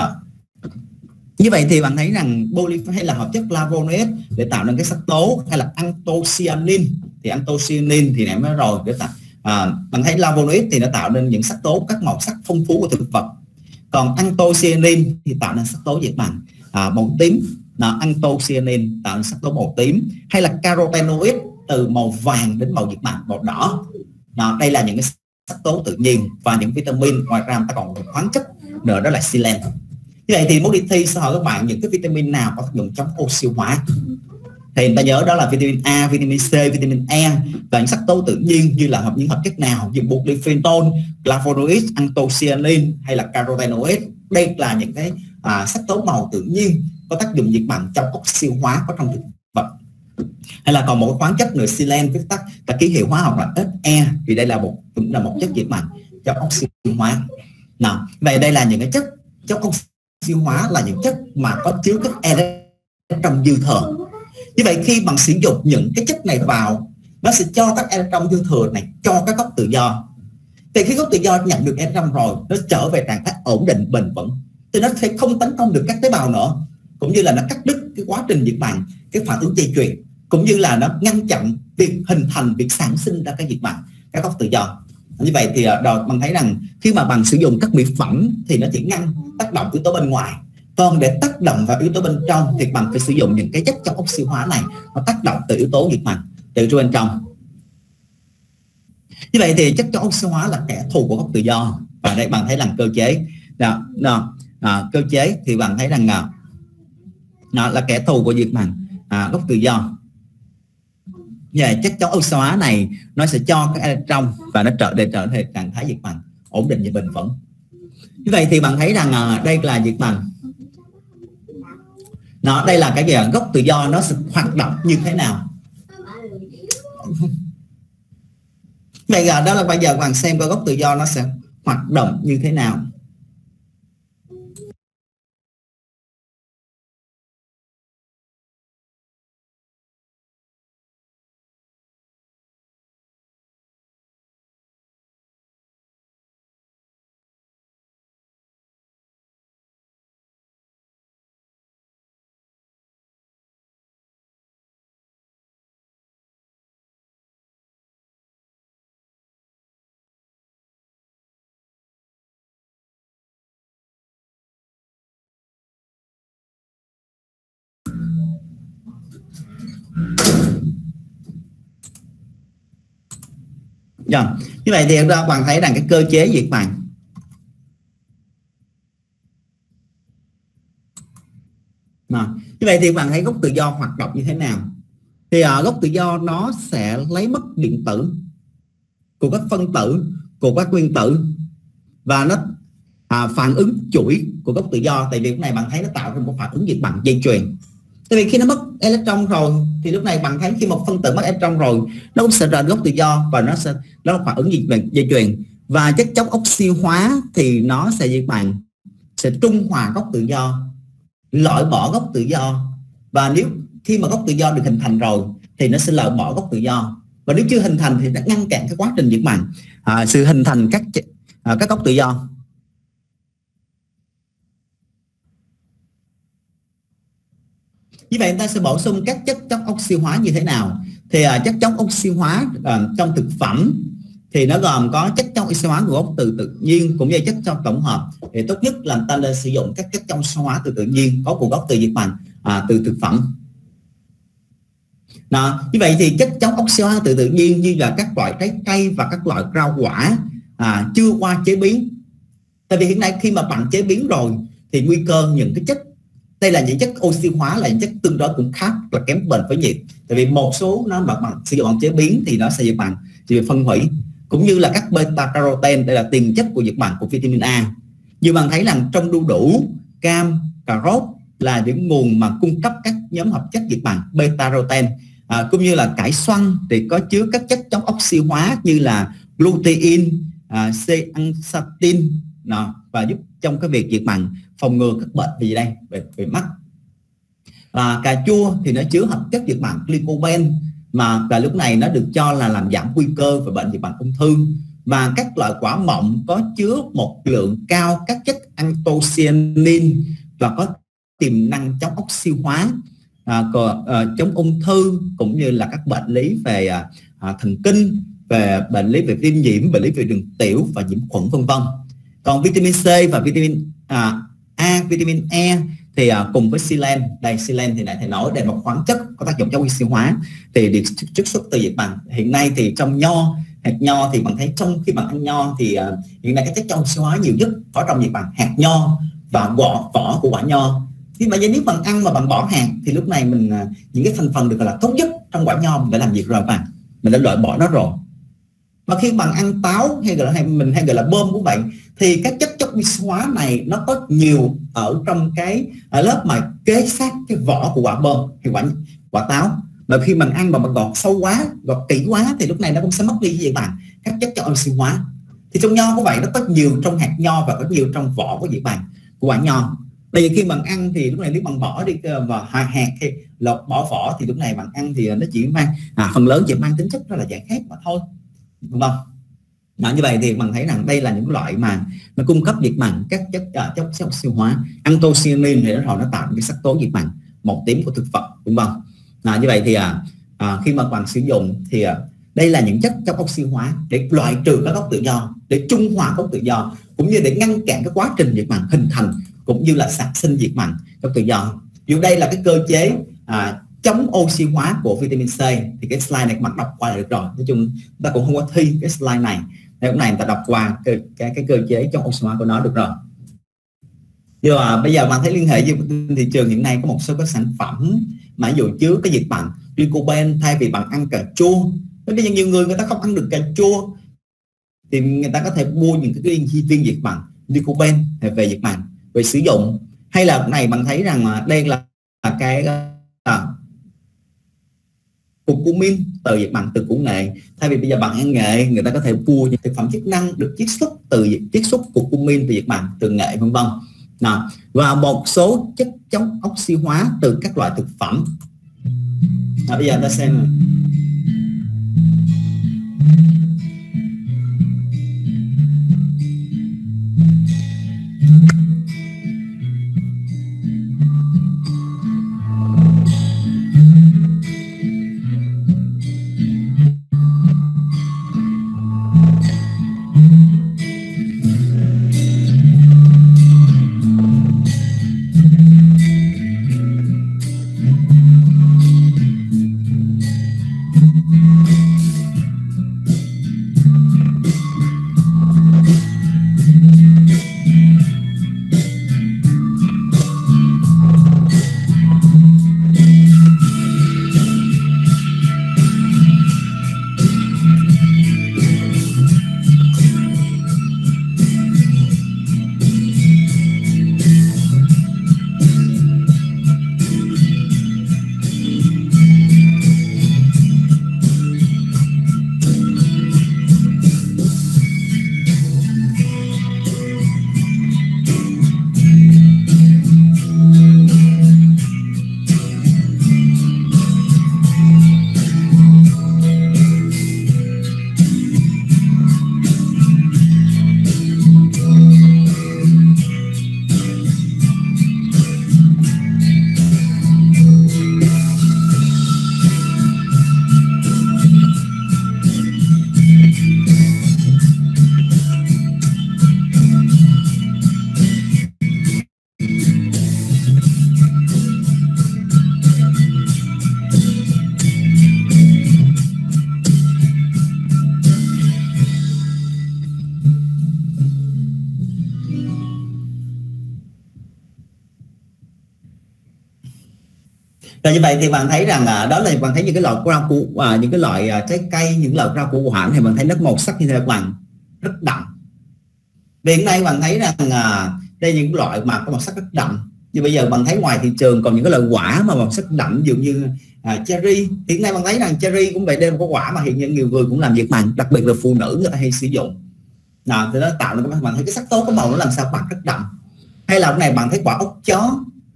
Như vậy thì bạn thấy rằng polyphenol hay là hợp chất flavonoid để tạo nên cái sắc tố, hay là anthocyanin. Thì anthocyanin thì nãy nói rồi, để tạo bạn thấy flavonoid thì nó tạo nên những sắc tố các màu sắc phong phú của thực vật, còn anthocyanin thì tạo nên sắc tố diệt mặn màu tím. Anthocyanin tạo nên sắc tố màu tím, hay là carotenoid từ màu vàng đến màu diệt mặn màu đỏ. Đây là những cái sắc tố tự nhiên. Và những vitamin ngoài ra ta còn một khoáng chất nữa đó là silen. Như vậy thì muốn đi thi sẽ hỏi các bạn những cái vitamin nào có tác dụng chống oxy hóa. Thì người ta nhớ đó là vitamin A, vitamin C, vitamin E. Và những sắc tố tự nhiên như là những hợp chất nào như polyphenol, flavonoid, anthocyanin hay là carotenoid. Đây là những cái sắc tố màu tự nhiên có tác dụng diệt mặn chống oxy hóa có trong thực vật. Hay là còn một khoáng chất nữa silen, viết tắt là ký hiệu hóa học là Fe, vì đây là cũng là một chất diệt mặn chống oxy hóa. Vậy đây là những cái chất chống oxy hóa, là những chất mà có chứa các electron dư thừa. Như vậy khi bạn sử dụng những cái chất này vào, nó sẽ cho các electron dư thừa này cho các gốc tự do. Thì khi gốc tự do nhận được electron rồi, nó trở về trạng thái ổn định bền vững, thì nó sẽ không tấn công được các tế bào nữa, cũng như là nó cắt đứt cái quá trình diệt mặn, cái phản ứng dây chuyền, cũng như là nó ngăn chặn việc hình thành, việc sản sinh ra cái diệt mặn, các gốc tự do. Như vậy thì bạn thấy rằng khi mà bạn sử dụng các mỹ phẩm thì nó chỉ ngăn tác động yếu tố bên ngoài, còn để tác động vào yếu tố bên trong thì bạn phải sử dụng những cái chất chống oxy hóa này, nó tác động từ yếu tố diệt mặn từ bên trong. Như vậy thì chất chống oxy hóa là kẻ thù của gốc tự do. Và đây bạn thấy là cơ chế cơ chế thì bạn thấy rằng là kẻ thù của diệt mặn gốc tự do. Về chất chống oxy hóa này nó sẽ cho các electron và nó trở thành trạng thái diệt mặn ổn định và bền vững. Như vậy thì bạn thấy rằng đây là diệt mặn. Đây là cái gì? Gốc tự do nó sẽ hoạt động như thế nào? Vậy đó là bây giờ bạn xem coi gốc tự do nó sẽ hoạt động như thế nào. Rồi, như vậy thì các bạn thấy rằng cái cơ chế gì các bạn? Như vậy thì các bạn thấy gốc tự do hoạt động như thế nào? Thì gốc tự do nó sẽ lấy mất điện tử của các phân tử, của các nguyên tử, và nó phản ứng chuỗi của gốc tự do. Tại vì lúc này bạn thấy nó tạo ra một phản ứng nhiệt bằng dây chuyền. Tại vì khi nó mất electron rồi thì lúc này bạn thấy khi một phân tử mất electron rồi nó cũng sẽ ra gốc tự do và nó phản ứng nhiệt bằng dây chuyền. Và chất chống oxy hóa thì nó sẽ nhiệt bằng sẽ trung hòa gốc tự do, loại bỏ gốc tự do. Và nếu khi mà gốc tự do được hình thành rồi thì nó sẽ loại bỏ gốc tự do, và nếu chưa hình thành thì nó ngăn cản cái quá trình nhiệt bằng sự hình thành các gốc tự do. Như vậy chúng ta sẽ bổ sung các chất chống oxy hóa như thế nào? Thì chất chống oxy hóa trong thực phẩm thì nó gồm có chất chống oxy hóa nguồn gốc từ tự nhiên cũng như chất trong tổng hợp. Thì tốt nhất là ta nên sử dụng các chất chống oxy hóa từ tự nhiên có nguồn gốc từ nhiệt bằng từ thực phẩm. Như vậy thì chất chống oxy hóa từ tự nhiên như là các loại trái cây và các loại rau quả chưa qua chế biến. Tại vì hiện nay khi mà bạn chế biến rồi thì nguy cơ những cái chất, đây là những chất oxy hóa, là những chất tương đối cũng khác là kém bền với nhiệt. Tại vì một số nó bằng sử dụng bằng chế biến thì nó sẽ nhiệt bằng phân hủy, cũng như là các beta carotene, đây là tiền chất của nhiệt bằng của vitamin A. Như bạn thấy rằng trong đu đủ, cam, cà rốt là những nguồn mà cung cấp các nhóm hợp chất nhiệt bằng beta carotene, cũng như là cải xoăn thì có chứa các chất chống oxy hóa như là glutein, zeaxanthin và giúp trong cái việc nhiệt bằng phòng ngừa các bệnh về gì đây, về mắt. Cà chua thì nó chứa hợp chất nhiệt bằng glycogen mà và lúc này nó được cho là làm giảm nguy cơ về bệnh nhiệt bằng ung thư. Và các loại quả mọng có chứa một lượng cao các chất anthocyanin và có tiềm năng chống oxy hóa, chống ung thư cũng như là các bệnh lý về thần kinh, về bệnh lý về viêm nhiễm, bệnh lý về đường tiểu và nhiễm khuẩn vân vân. Còn vitamin C và vitamin A, vitamin E thì cùng với selen, đây selen thì lại thầy nói đây là một khoáng chất có tác dụng chống oxy hóa thì được trích xuất từ nhiệt bằng. Hiện nay thì trong nho, hạt nho thì bạn thấy trong khi bạn ăn nho thì hiện nay cái chất chống oxy hóa nhiều nhất có trong nhiệt bằng hạt nho và vỏ của quả nho. Nhưng mà nếu bạn ăn mà bạn bỏ hạt thì lúc này mình những cái thành phần được gọi là tốt nhất trong quả nho mình đã làm việc rồi bạn, mình đã loại bỏ nó rồi. Và khi bạn ăn táo mình hay gọi là bơm của bạn thì các chất chống oxy hóa này nó có nhiều ở trong cái lớp mà kế sát cái vỏ của quả bơm hay quả táo. Mà khi mình ăn mà bạn gọt sâu quá, gọt kỹ quá thì lúc này nó cũng sẽ mất đi gì bạn, các chất chống oxy hóa. Thì trong nho của vậy nó có nhiều trong hạt nho và có nhiều trong vỏ của quả nho. Bởi vì khi bạn ăn thì lúc này nếu bạn bỏ đi vào hạt thì lột bỏ vỏ thì lúc này bạn ăn thì nó chỉ mang phần lớn chỉ mang tính chất đó là giải khát mà thôi, đúng không? Như vậy thì bạn thấy rằng đây là những loại mà nó cung cấp nhiệt bằng các chất oxy hóa. Anthocyanin thì nó tạo cái sắc tố nhiệt bằng màu tím của thực vật, đúng không? Như vậy thì khi mà bạn sử dụng thì đây là những chất chống oxy hóa để loại trừ các gốc tự do, để trung hòa gốc tự do, cũng như để ngăn cản cái quá trình nhiệt bằng hình thành cũng như là sản sinh nhiệt bằng gốc tự do. Dù đây là cái cơ chế chống oxy hóa của vitamin C thì cái slide này các bạn đọc qua là được rồi. Nói chung ta cũng không có thi cái slide này. Hôm nay ta đọc qua cái cơ chế chống oxy hóa của nó được rồi. Nhưng mà bây giờ bạn thấy liên hệ với thị trường hiện nay có một số các sản phẩm mà ví dụ chứa cái nhiệt bằng glycogen thay vì bạn ăn cà chua. Bây giờ nhiều người ta không ăn được cà chua thì người ta có thể mua những cái viên nhiệt bằng glycogen về nhiệt bằng về sử dụng. Hay là này bạn thấy rằng đây là cái curcumin từ nhiệt bằng từ củ nghệ. Thay vì bây giờ bạn ăn nghệ, người ta có thể mua những thực phẩm chức năng được chiết xuất curcumin từ nhiệt bằng từ nghệ vân vân. Và một số chất chống oxy hóa từ các loại thực phẩm. Bây giờ ta xem Rồi như vậy thì bạn thấy rằng đó là bạn thấy những cái loại rau củ, những cái loại trái cây, những loại rau củ quả thì bạn thấy nó màu sắc như thế nào các bạn, rất đậm. Vì hiện nay bạn thấy rằng đây những loại mà có màu sắc rất đậm. Như bây giờ bạn thấy ngoài thị trường còn những cái loại quả mà màu sắc đậm, ví dụ như cherry. Hiện nay bạn thấy rằng cherry cũng vậy, đây là một quả mà hiện nhiên nhiều người cũng làm việc bằng, đặc biệt là phụ nữ người ta hay sử dụng. Thì nó tạo ra các bạn thấy cái sắc tố, cái màu nó làm sao bạn rất đậm. Hay là cái này bạn thấy quả ốc chó.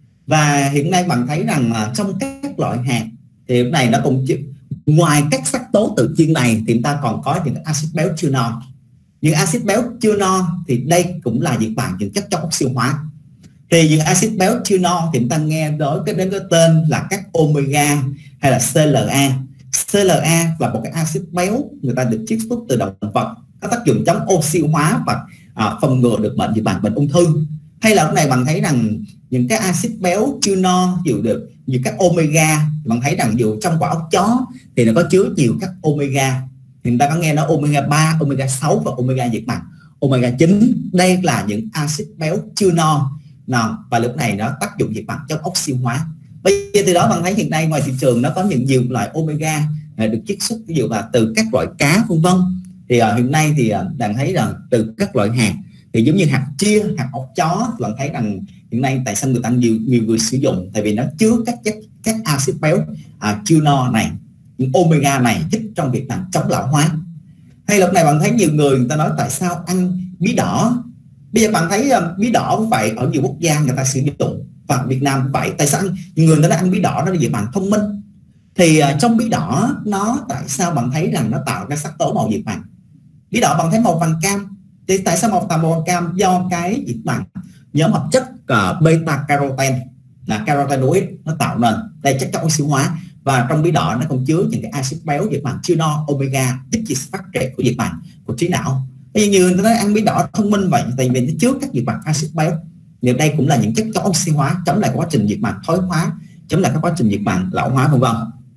Và hiện nay bạn thấy rằng trong các loại hạt thì cái này nó cũng ngoài các sắc tố tự nhiên này thì chúng ta còn có những axit béo chưa no. Những axit béo chưa no thì đây cũng là những chất chống oxy hóa. Thì những axit béo chưa no thì chúng ta nghe đến cái tên là các omega hay là CLA. CLA là một cái axit béo người ta được chiết xuất từ động vật, có tác dụng chống oxy hóa và phòng ngừa được bệnh ung thư. Hay là cái này bạn thấy rằng những cái axit béo chưa no chịu được như các omega, bạn thấy rằng dù trong quả ốc chó thì nó có chứa nhiều các omega. Thì người ta có nghe nó omega 3, omega 6 và omega omega 9. Đây là những axit béo chưa no. Và lúc này nó tác dụng diệt chống oxy hóa. Bây giờ từ đó bạn thấy hiện nay ngoài thị trường nó có nhiều loại omega được chiết xuất, ví dụ là từ các loại cá vân vân. Thì hiện nay thì bạn thấy rằng từ các loại hạt thì giống như hạt chia, hạt ốc chó, bạn thấy rằng hiện nay tại sao người ta nhiều người sử dụng, tại vì nó chứa các axit béo chưa no này, những omega này giúp trong việc chống lão hóa. Hay lúc này bạn thấy nhiều người ta nói tại sao ăn bí đỏ. Bây giờ bạn thấy bí đỏ cũng vậy, ở nhiều quốc gia người ta sử dụng, và Việt Nam cũng vậy. Tại sao nhiều người ta ăn bí đỏ, nó là gì bạn thông minh. Thì trong bí đỏ nó tại sao bạn thấy rằng nó tạo ra sắc tố màu gì bạn? Bí đỏ bạn thấy màu vàng cam. Thì tại sao màu vàng cam? Do cái gì bạn? Nhóm hợp chất beta carotene là carotenoid nó tạo nên đây chất chống oxy hóa. Và trong bí đỏ nó còn chứa những cái axit béo diệt bạn chưa no, omega giúp gì phát triển của diệt bạn của trí não. Bây giờ người ta nói ăn bí đỏ thông minh vậy, tại vì nó chứa các diệt bạn axit béo. Thì đây cũng là những chất chống oxy hóa, chống lại quá trình diệt bạn thoái hóa, chống lại các quá trình diệt bạn lão hóa vân vân.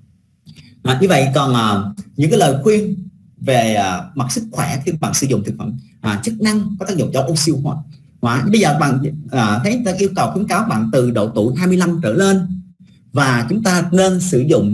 Như vậy còn những cái lời khuyên về mặt sức khỏe khi bạn sử dụng thực phẩm chức năng có tác dụng chống oxy hóa. Bây giờ bạn thấy ta yêu cầu khuyến cáo bạn từ độ tuổi 25 trở lên, và chúng ta nên sử dụng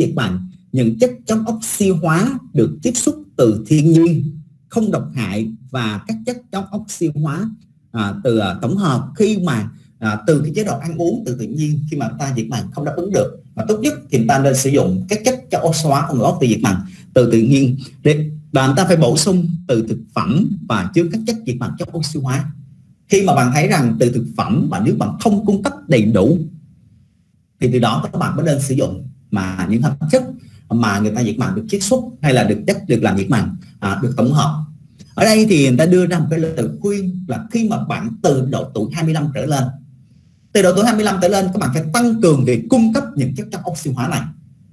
những chất chống oxy hóa được chiết xuất từ thiên nhiên, không độc hại, và các chất chống oxy hóa từ tổng hợp khi mà từ cái chế độ ăn uống từ tự nhiên, khi mà ta diệt mạnh không đáp ứng được. Và tốt nhất thì ta nên sử dụng các chất chống oxy hóa có nguồn gốc từ diệt mạnh từ tự nhiên, để bạn ta phải bổ sung từ thực phẩm và chứa các chất diệt mạnh chống oxy hóa. Khi mà bạn thấy rằng từ thực phẩm mà nếu bạn không cung cấp đầy đủ thì từ đó các bạn mới nên sử dụng mà những hợp chất mà người ta diệt mạnh được chiết xuất, hay là được làm diệt mạnh được tổng hợp. Ở đây thì người ta đưa ra một cái lời khuyên là khi mà bạn từ độ tuổi 25 trở lên, từ độ tuổi 25 trở lên các bạn phải tăng cường việc cung cấp những chất chống oxy hóa này,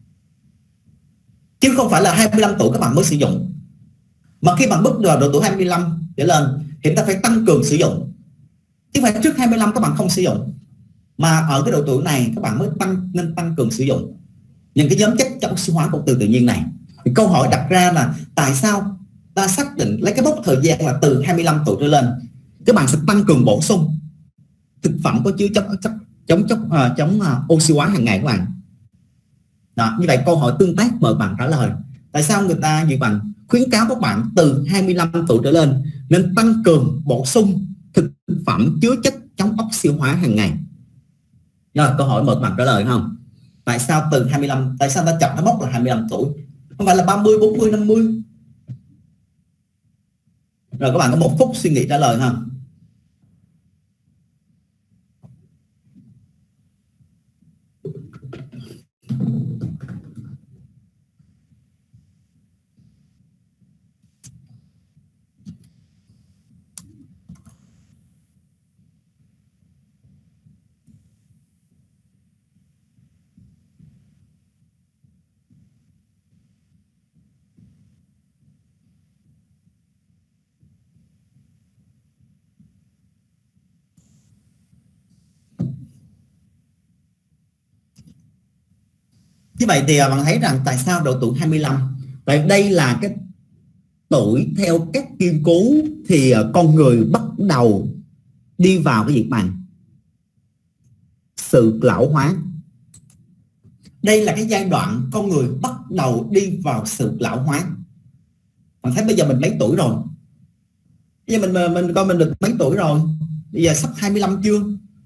chứ không phải là 25 tuổi các bạn mới sử dụng. Mà khi bạn bước vào độ tuổi 25 trở lên thì ta phải tăng cường sử dụng, chứ phải trước 25 các bạn không sử dụng, mà ở cái độ tuổi này các bạn mới nên tăng cường sử dụng những cái nhóm chất chống oxy hóa của từ tự nhiên này. Thì câu hỏi đặt ra là tại sao ta xác định lấy cái mốc thời gian là từ 25 tuổi trở lên các bạn sẽ tăng cường bổ sung thực phẩm có chứa chống oxy hóa hàng ngày các bạn. Như vậy câu hỏi tương tác mời bạn trả lời. Tại sao người ta như bạn khuyến cáo các bạn từ 25 tuổi trở lên nên tăng cường bổ sung thực phẩm chứa chất chống oxy hóa hàng ngày? Rồi câu hỏi mời bạn trả lời không? Tại sao từ 25, tại sao ta chọn cái mốc là 25 tuổi, không phải là 30, 40, 50? Rồi các bạn có 1 phút suy nghĩ trả lời không? Như vậy thì bạn thấy rằng tại sao độ tuổi 25? Tại đây là cái tuổi theo các nghiên cứu thì con người bắt đầu đi vào cái việc sự lão hóa. đây là cái giai đoạn con người bắt đầu đi vào sự lão hóa. Bạn thấy bây giờ mình mấy tuổi rồi? Bây giờ mình coi mình được mấy tuổi rồi? Bây giờ sắp 25 chưa?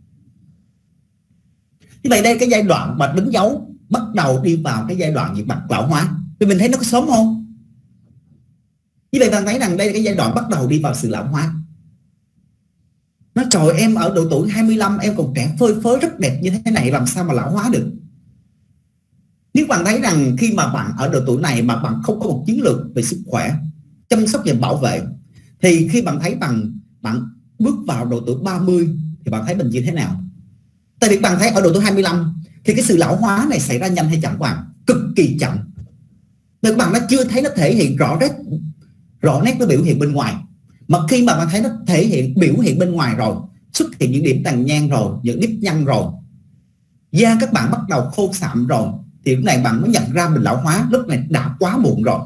Như vậy đây cái giai đoạn mà đánh dấu bắt đầu đi vào cái giai đoạn gì bạn lão hóa. Vì mình thấy nó có sớm không? Như vậy bạn thấy rằng đây là cái giai đoạn bắt đầu đi vào sự lão hóa. Nó trời, em ở độ tuổi 25 em còn trẻ phơi phới rất đẹp như thế này, làm sao mà lão hóa được? Nếu bạn thấy rằng khi mà bạn ở độ tuổi này mà bạn không có một chiến lược về sức khỏe, chăm sóc và bảo vệ, thì khi bạn thấy bạn bước vào độ tuổi 30 thì bạn thấy mình như thế nào? Tại vì bạn thấy ở độ tuổi 25 thì cái sự lão hóa này xảy ra nhanh hay chậm các bạn? Cực kỳ chậm. Nên các bạn nó chưa thấy nó thể hiện rõ nét nó biểu hiện bên ngoài. Mà khi mà bạn thấy nó biểu hiện bên ngoài rồi, xuất hiện những điểm tàn nhang rồi, những nếp nhăn rồi, da các bạn bắt đầu khô sạm rồi, thì lúc này bạn mới nhận ra mình lão hóa. Lúc này đã quá muộn rồi.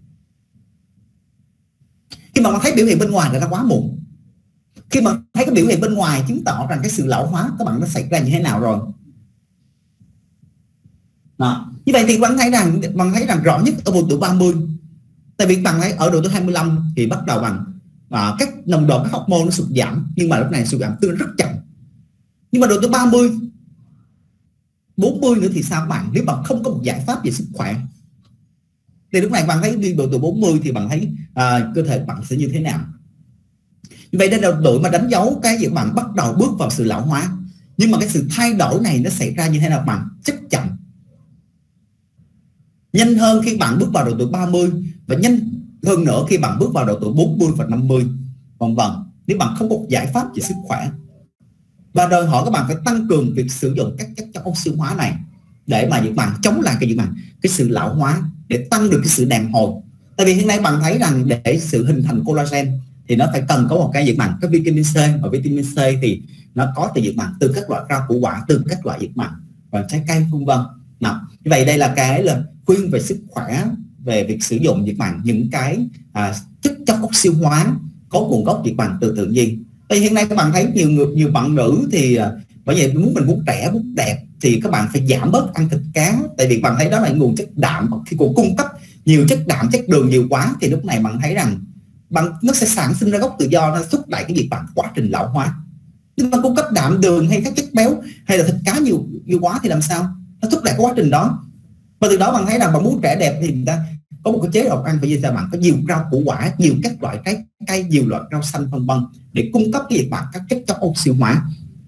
Khi mà bạn thấy biểu hiện bên ngoài là đã quá muộn. Khi mà thấy cái biểu hiện bên ngoài chứng tỏ rằng cái sự lão hóa các bạn nó xảy ra như thế nào rồi. Đó. Như vậy thì bạn thấy rằng rõ nhất ở độ tuổi 30. Tại vì bạn thấy ở độ tuổi 25 thì bắt đầu bằng các nồng độ các hormone nó sụt giảm, nhưng mà lúc này sụt giảm tương rất chậm. Nhưng mà độ tuổi 30, 40 nữa thì sao bạn? Nếu bạn không có một giải pháp về sức khỏe thì lúc này bạn thấy đi độ tuổi 40 thì bạn thấy cơ thể bạn sẽ như thế nào? Như vậy đây là độ mà đánh dấu cái việc bạn bắt đầu bước vào sự lão hóa. Nhưng mà cái sự thay đổi này nó xảy ra như thế nào bạn? Rất chậm. Nhanh hơn khi bạn bước vào độ tuổi 30 và nhanh hơn nữa khi bạn bước vào độ tuổi 40 và 50. Vâng, nếu bạn không có một giải pháp về sức khỏe. Và đòi hỏi các bạn phải tăng cường việc sử dụng các chất chống oxy hóa này để mà những bạn chống lại cái sự lão hóa, để tăng được cái sự đàn hồi. Tại vì hiện nay bạn thấy rằng để sự hình thành collagen thì nó phải cần có một cái gì bạn, cái vitamin C, và vitamin C thì nó có từ việc bạn từ các loại rau củ quả, từ các loại việc bạn và trái cây vân vân. Như vậy đây là cái là khuyên về sức khỏe, về việc sử dụng việc bạn những cái chất chống oxy hóa có nguồn gốc việc bạn từ tự nhiên. Thì hiện nay các bạn thấy nhiều bạn nữ thì bởi vậy mình muốn trẻ muốn đẹp thì các bạn phải giảm bớt ăn thịt cá. Tại vì bạn thấy đó là nguồn chất đạm, khi cũng cung cấp nhiều chất đạm, chất đường nhiều quá thì lúc này bạn thấy rằng nó sẽ sản sinh ra gốc tự do, nó thúc đẩy cái việc bạn quá trình lão hóa. Nhưng mà cung cấp đạm, đường hay các chất béo hay là thịt cá nhiều quá thì làm sao? Nó thúc đẩy cái quá trình đó. Và từ đó bạn thấy rằng bạn muốn trẻ đẹp thì người ta có một cái chế độ ăn phải như sao bạn, có nhiều rau củ quả, nhiều các loại trái cây, nhiều loại rau xanh vân vân để cung cấp cái việc bạn các chất chống oxy hóa.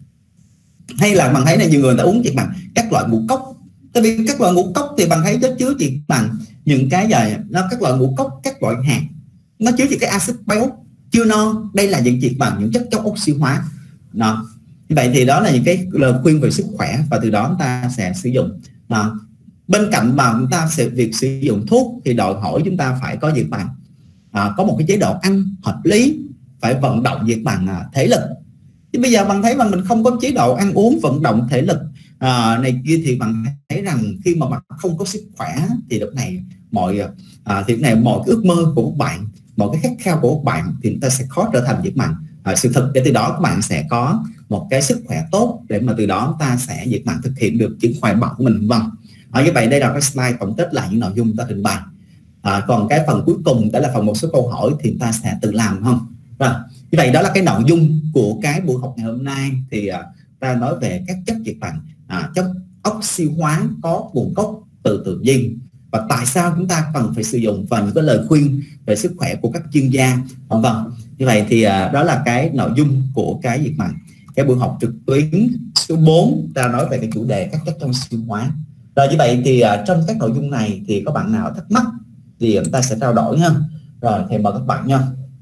Hay là bạn thấy là nhiều người ta uống việc bạn các loại ngũ cốc. Tại vì các loại ngũ cốc thì bạn thấy nó chứa việc bạn những cái các loại ngũ cốc, các loại hạt nó chứa những cái axit béo chưa no. Đây là những việc bằng những chất chống oxy hóa. Đó. Như vậy thì đó là những cái lời khuyên về sức khỏe, và từ đó chúng ta sẽ sử dụng. Đó. Bên cạnh mà chúng ta sẽ việc sử dụng thuốc thì đòi hỏi chúng ta phải có việc bằng có một cái chế độ ăn hợp lý, phải vận động việc bằng thể lực. Chứ bây giờ bạn thấy bằng mình không có chế độ ăn uống vận động thể lực này kia thì bạn thấy rằng khi mà bạn không có sức khỏe thì lúc này mọi cái ước mơ của các bạn, mọi cái khát khao của các bạn thì chúng ta sẽ khó trở thành việc bằng sự thực. Để từ đó các bạn sẽ có một cái sức khỏe tốt để mà từ đó chúng ta sẽ việc bằng thực hiện được những hoài bão của mình. Vâng. Như vậy đây là cái slide tổng kết lại những nội dung ta trình bày. Còn cái phần cuối cùng đó là phần một số câu hỏi thì chúng ta sẽ tự làm không? Rồi. Như vậy đó là cái nội dung của cái buổi học ngày hôm nay. Thì ta nói về các chất diệt bằng chất oxy hóa có nguồn gốc từ tự nhiên và tại sao chúng ta cần phải sử dụng, và những cái lời khuyên về sức khỏe của các chuyên gia. Vâng. Như vậy thì đó là cái nội dung của cái diệt bằng cái buổi học trực tuyến số 4, ta nói về cái chủ đề các chất oxy hóa. Rồi như vậy thì trong các nội dung này thì có bạn nào thắc mắc thì chúng ta sẽ trao đổi ha. Rồi thì mời các bạn nha.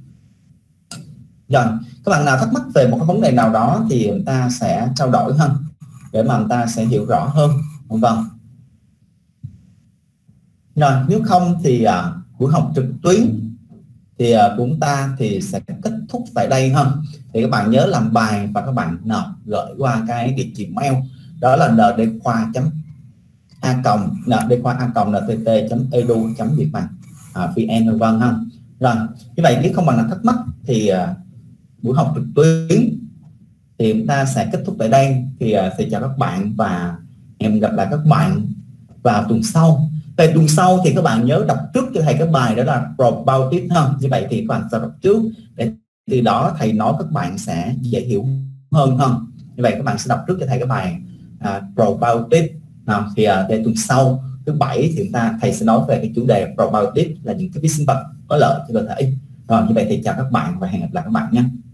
Rồi các bạn nào thắc mắc về một cái vấn đề nào đó thì chúng ta sẽ trao đổi hơn để mà chúng ta sẽ hiểu rõ hơn. Vâng. Rồi nếu không thì buổi học trực tuyến thì của chúng ta thì sẽ kết thúc tại đây ha. Thì các bạn nhớ làm bài và các bạn nộp gửi qua cái địa chỉ mail đó là ndkhoa.ntt.edu.vn vân ha. Rồi như vậy nếu không bạn nào thắc mắc thì buổi học trực tuyến thì chúng ta sẽ kết thúc tại đây. Thì xin chào các bạn và hẹn gặp lại các bạn vào tuần sau. Về tuần sau thì các bạn nhớ đọc trước cho thầy cái bài đó là probiotic ha. Như vậy thì các bạn sẽ đọc trước để từ đó thầy nói các bạn sẽ dễ hiểu hơn hơn. Như vậy các bạn sẽ đọc trước cho thầy cái bài probiotic. Thì tuần sau thứ bảy thì thầy sẽ nói về cái chủ đề probiotic là những cái vi sinh vật có lợi cho cơ thể. Rồi như vậy thì chào các bạn và hẹn gặp lại các bạn nhé.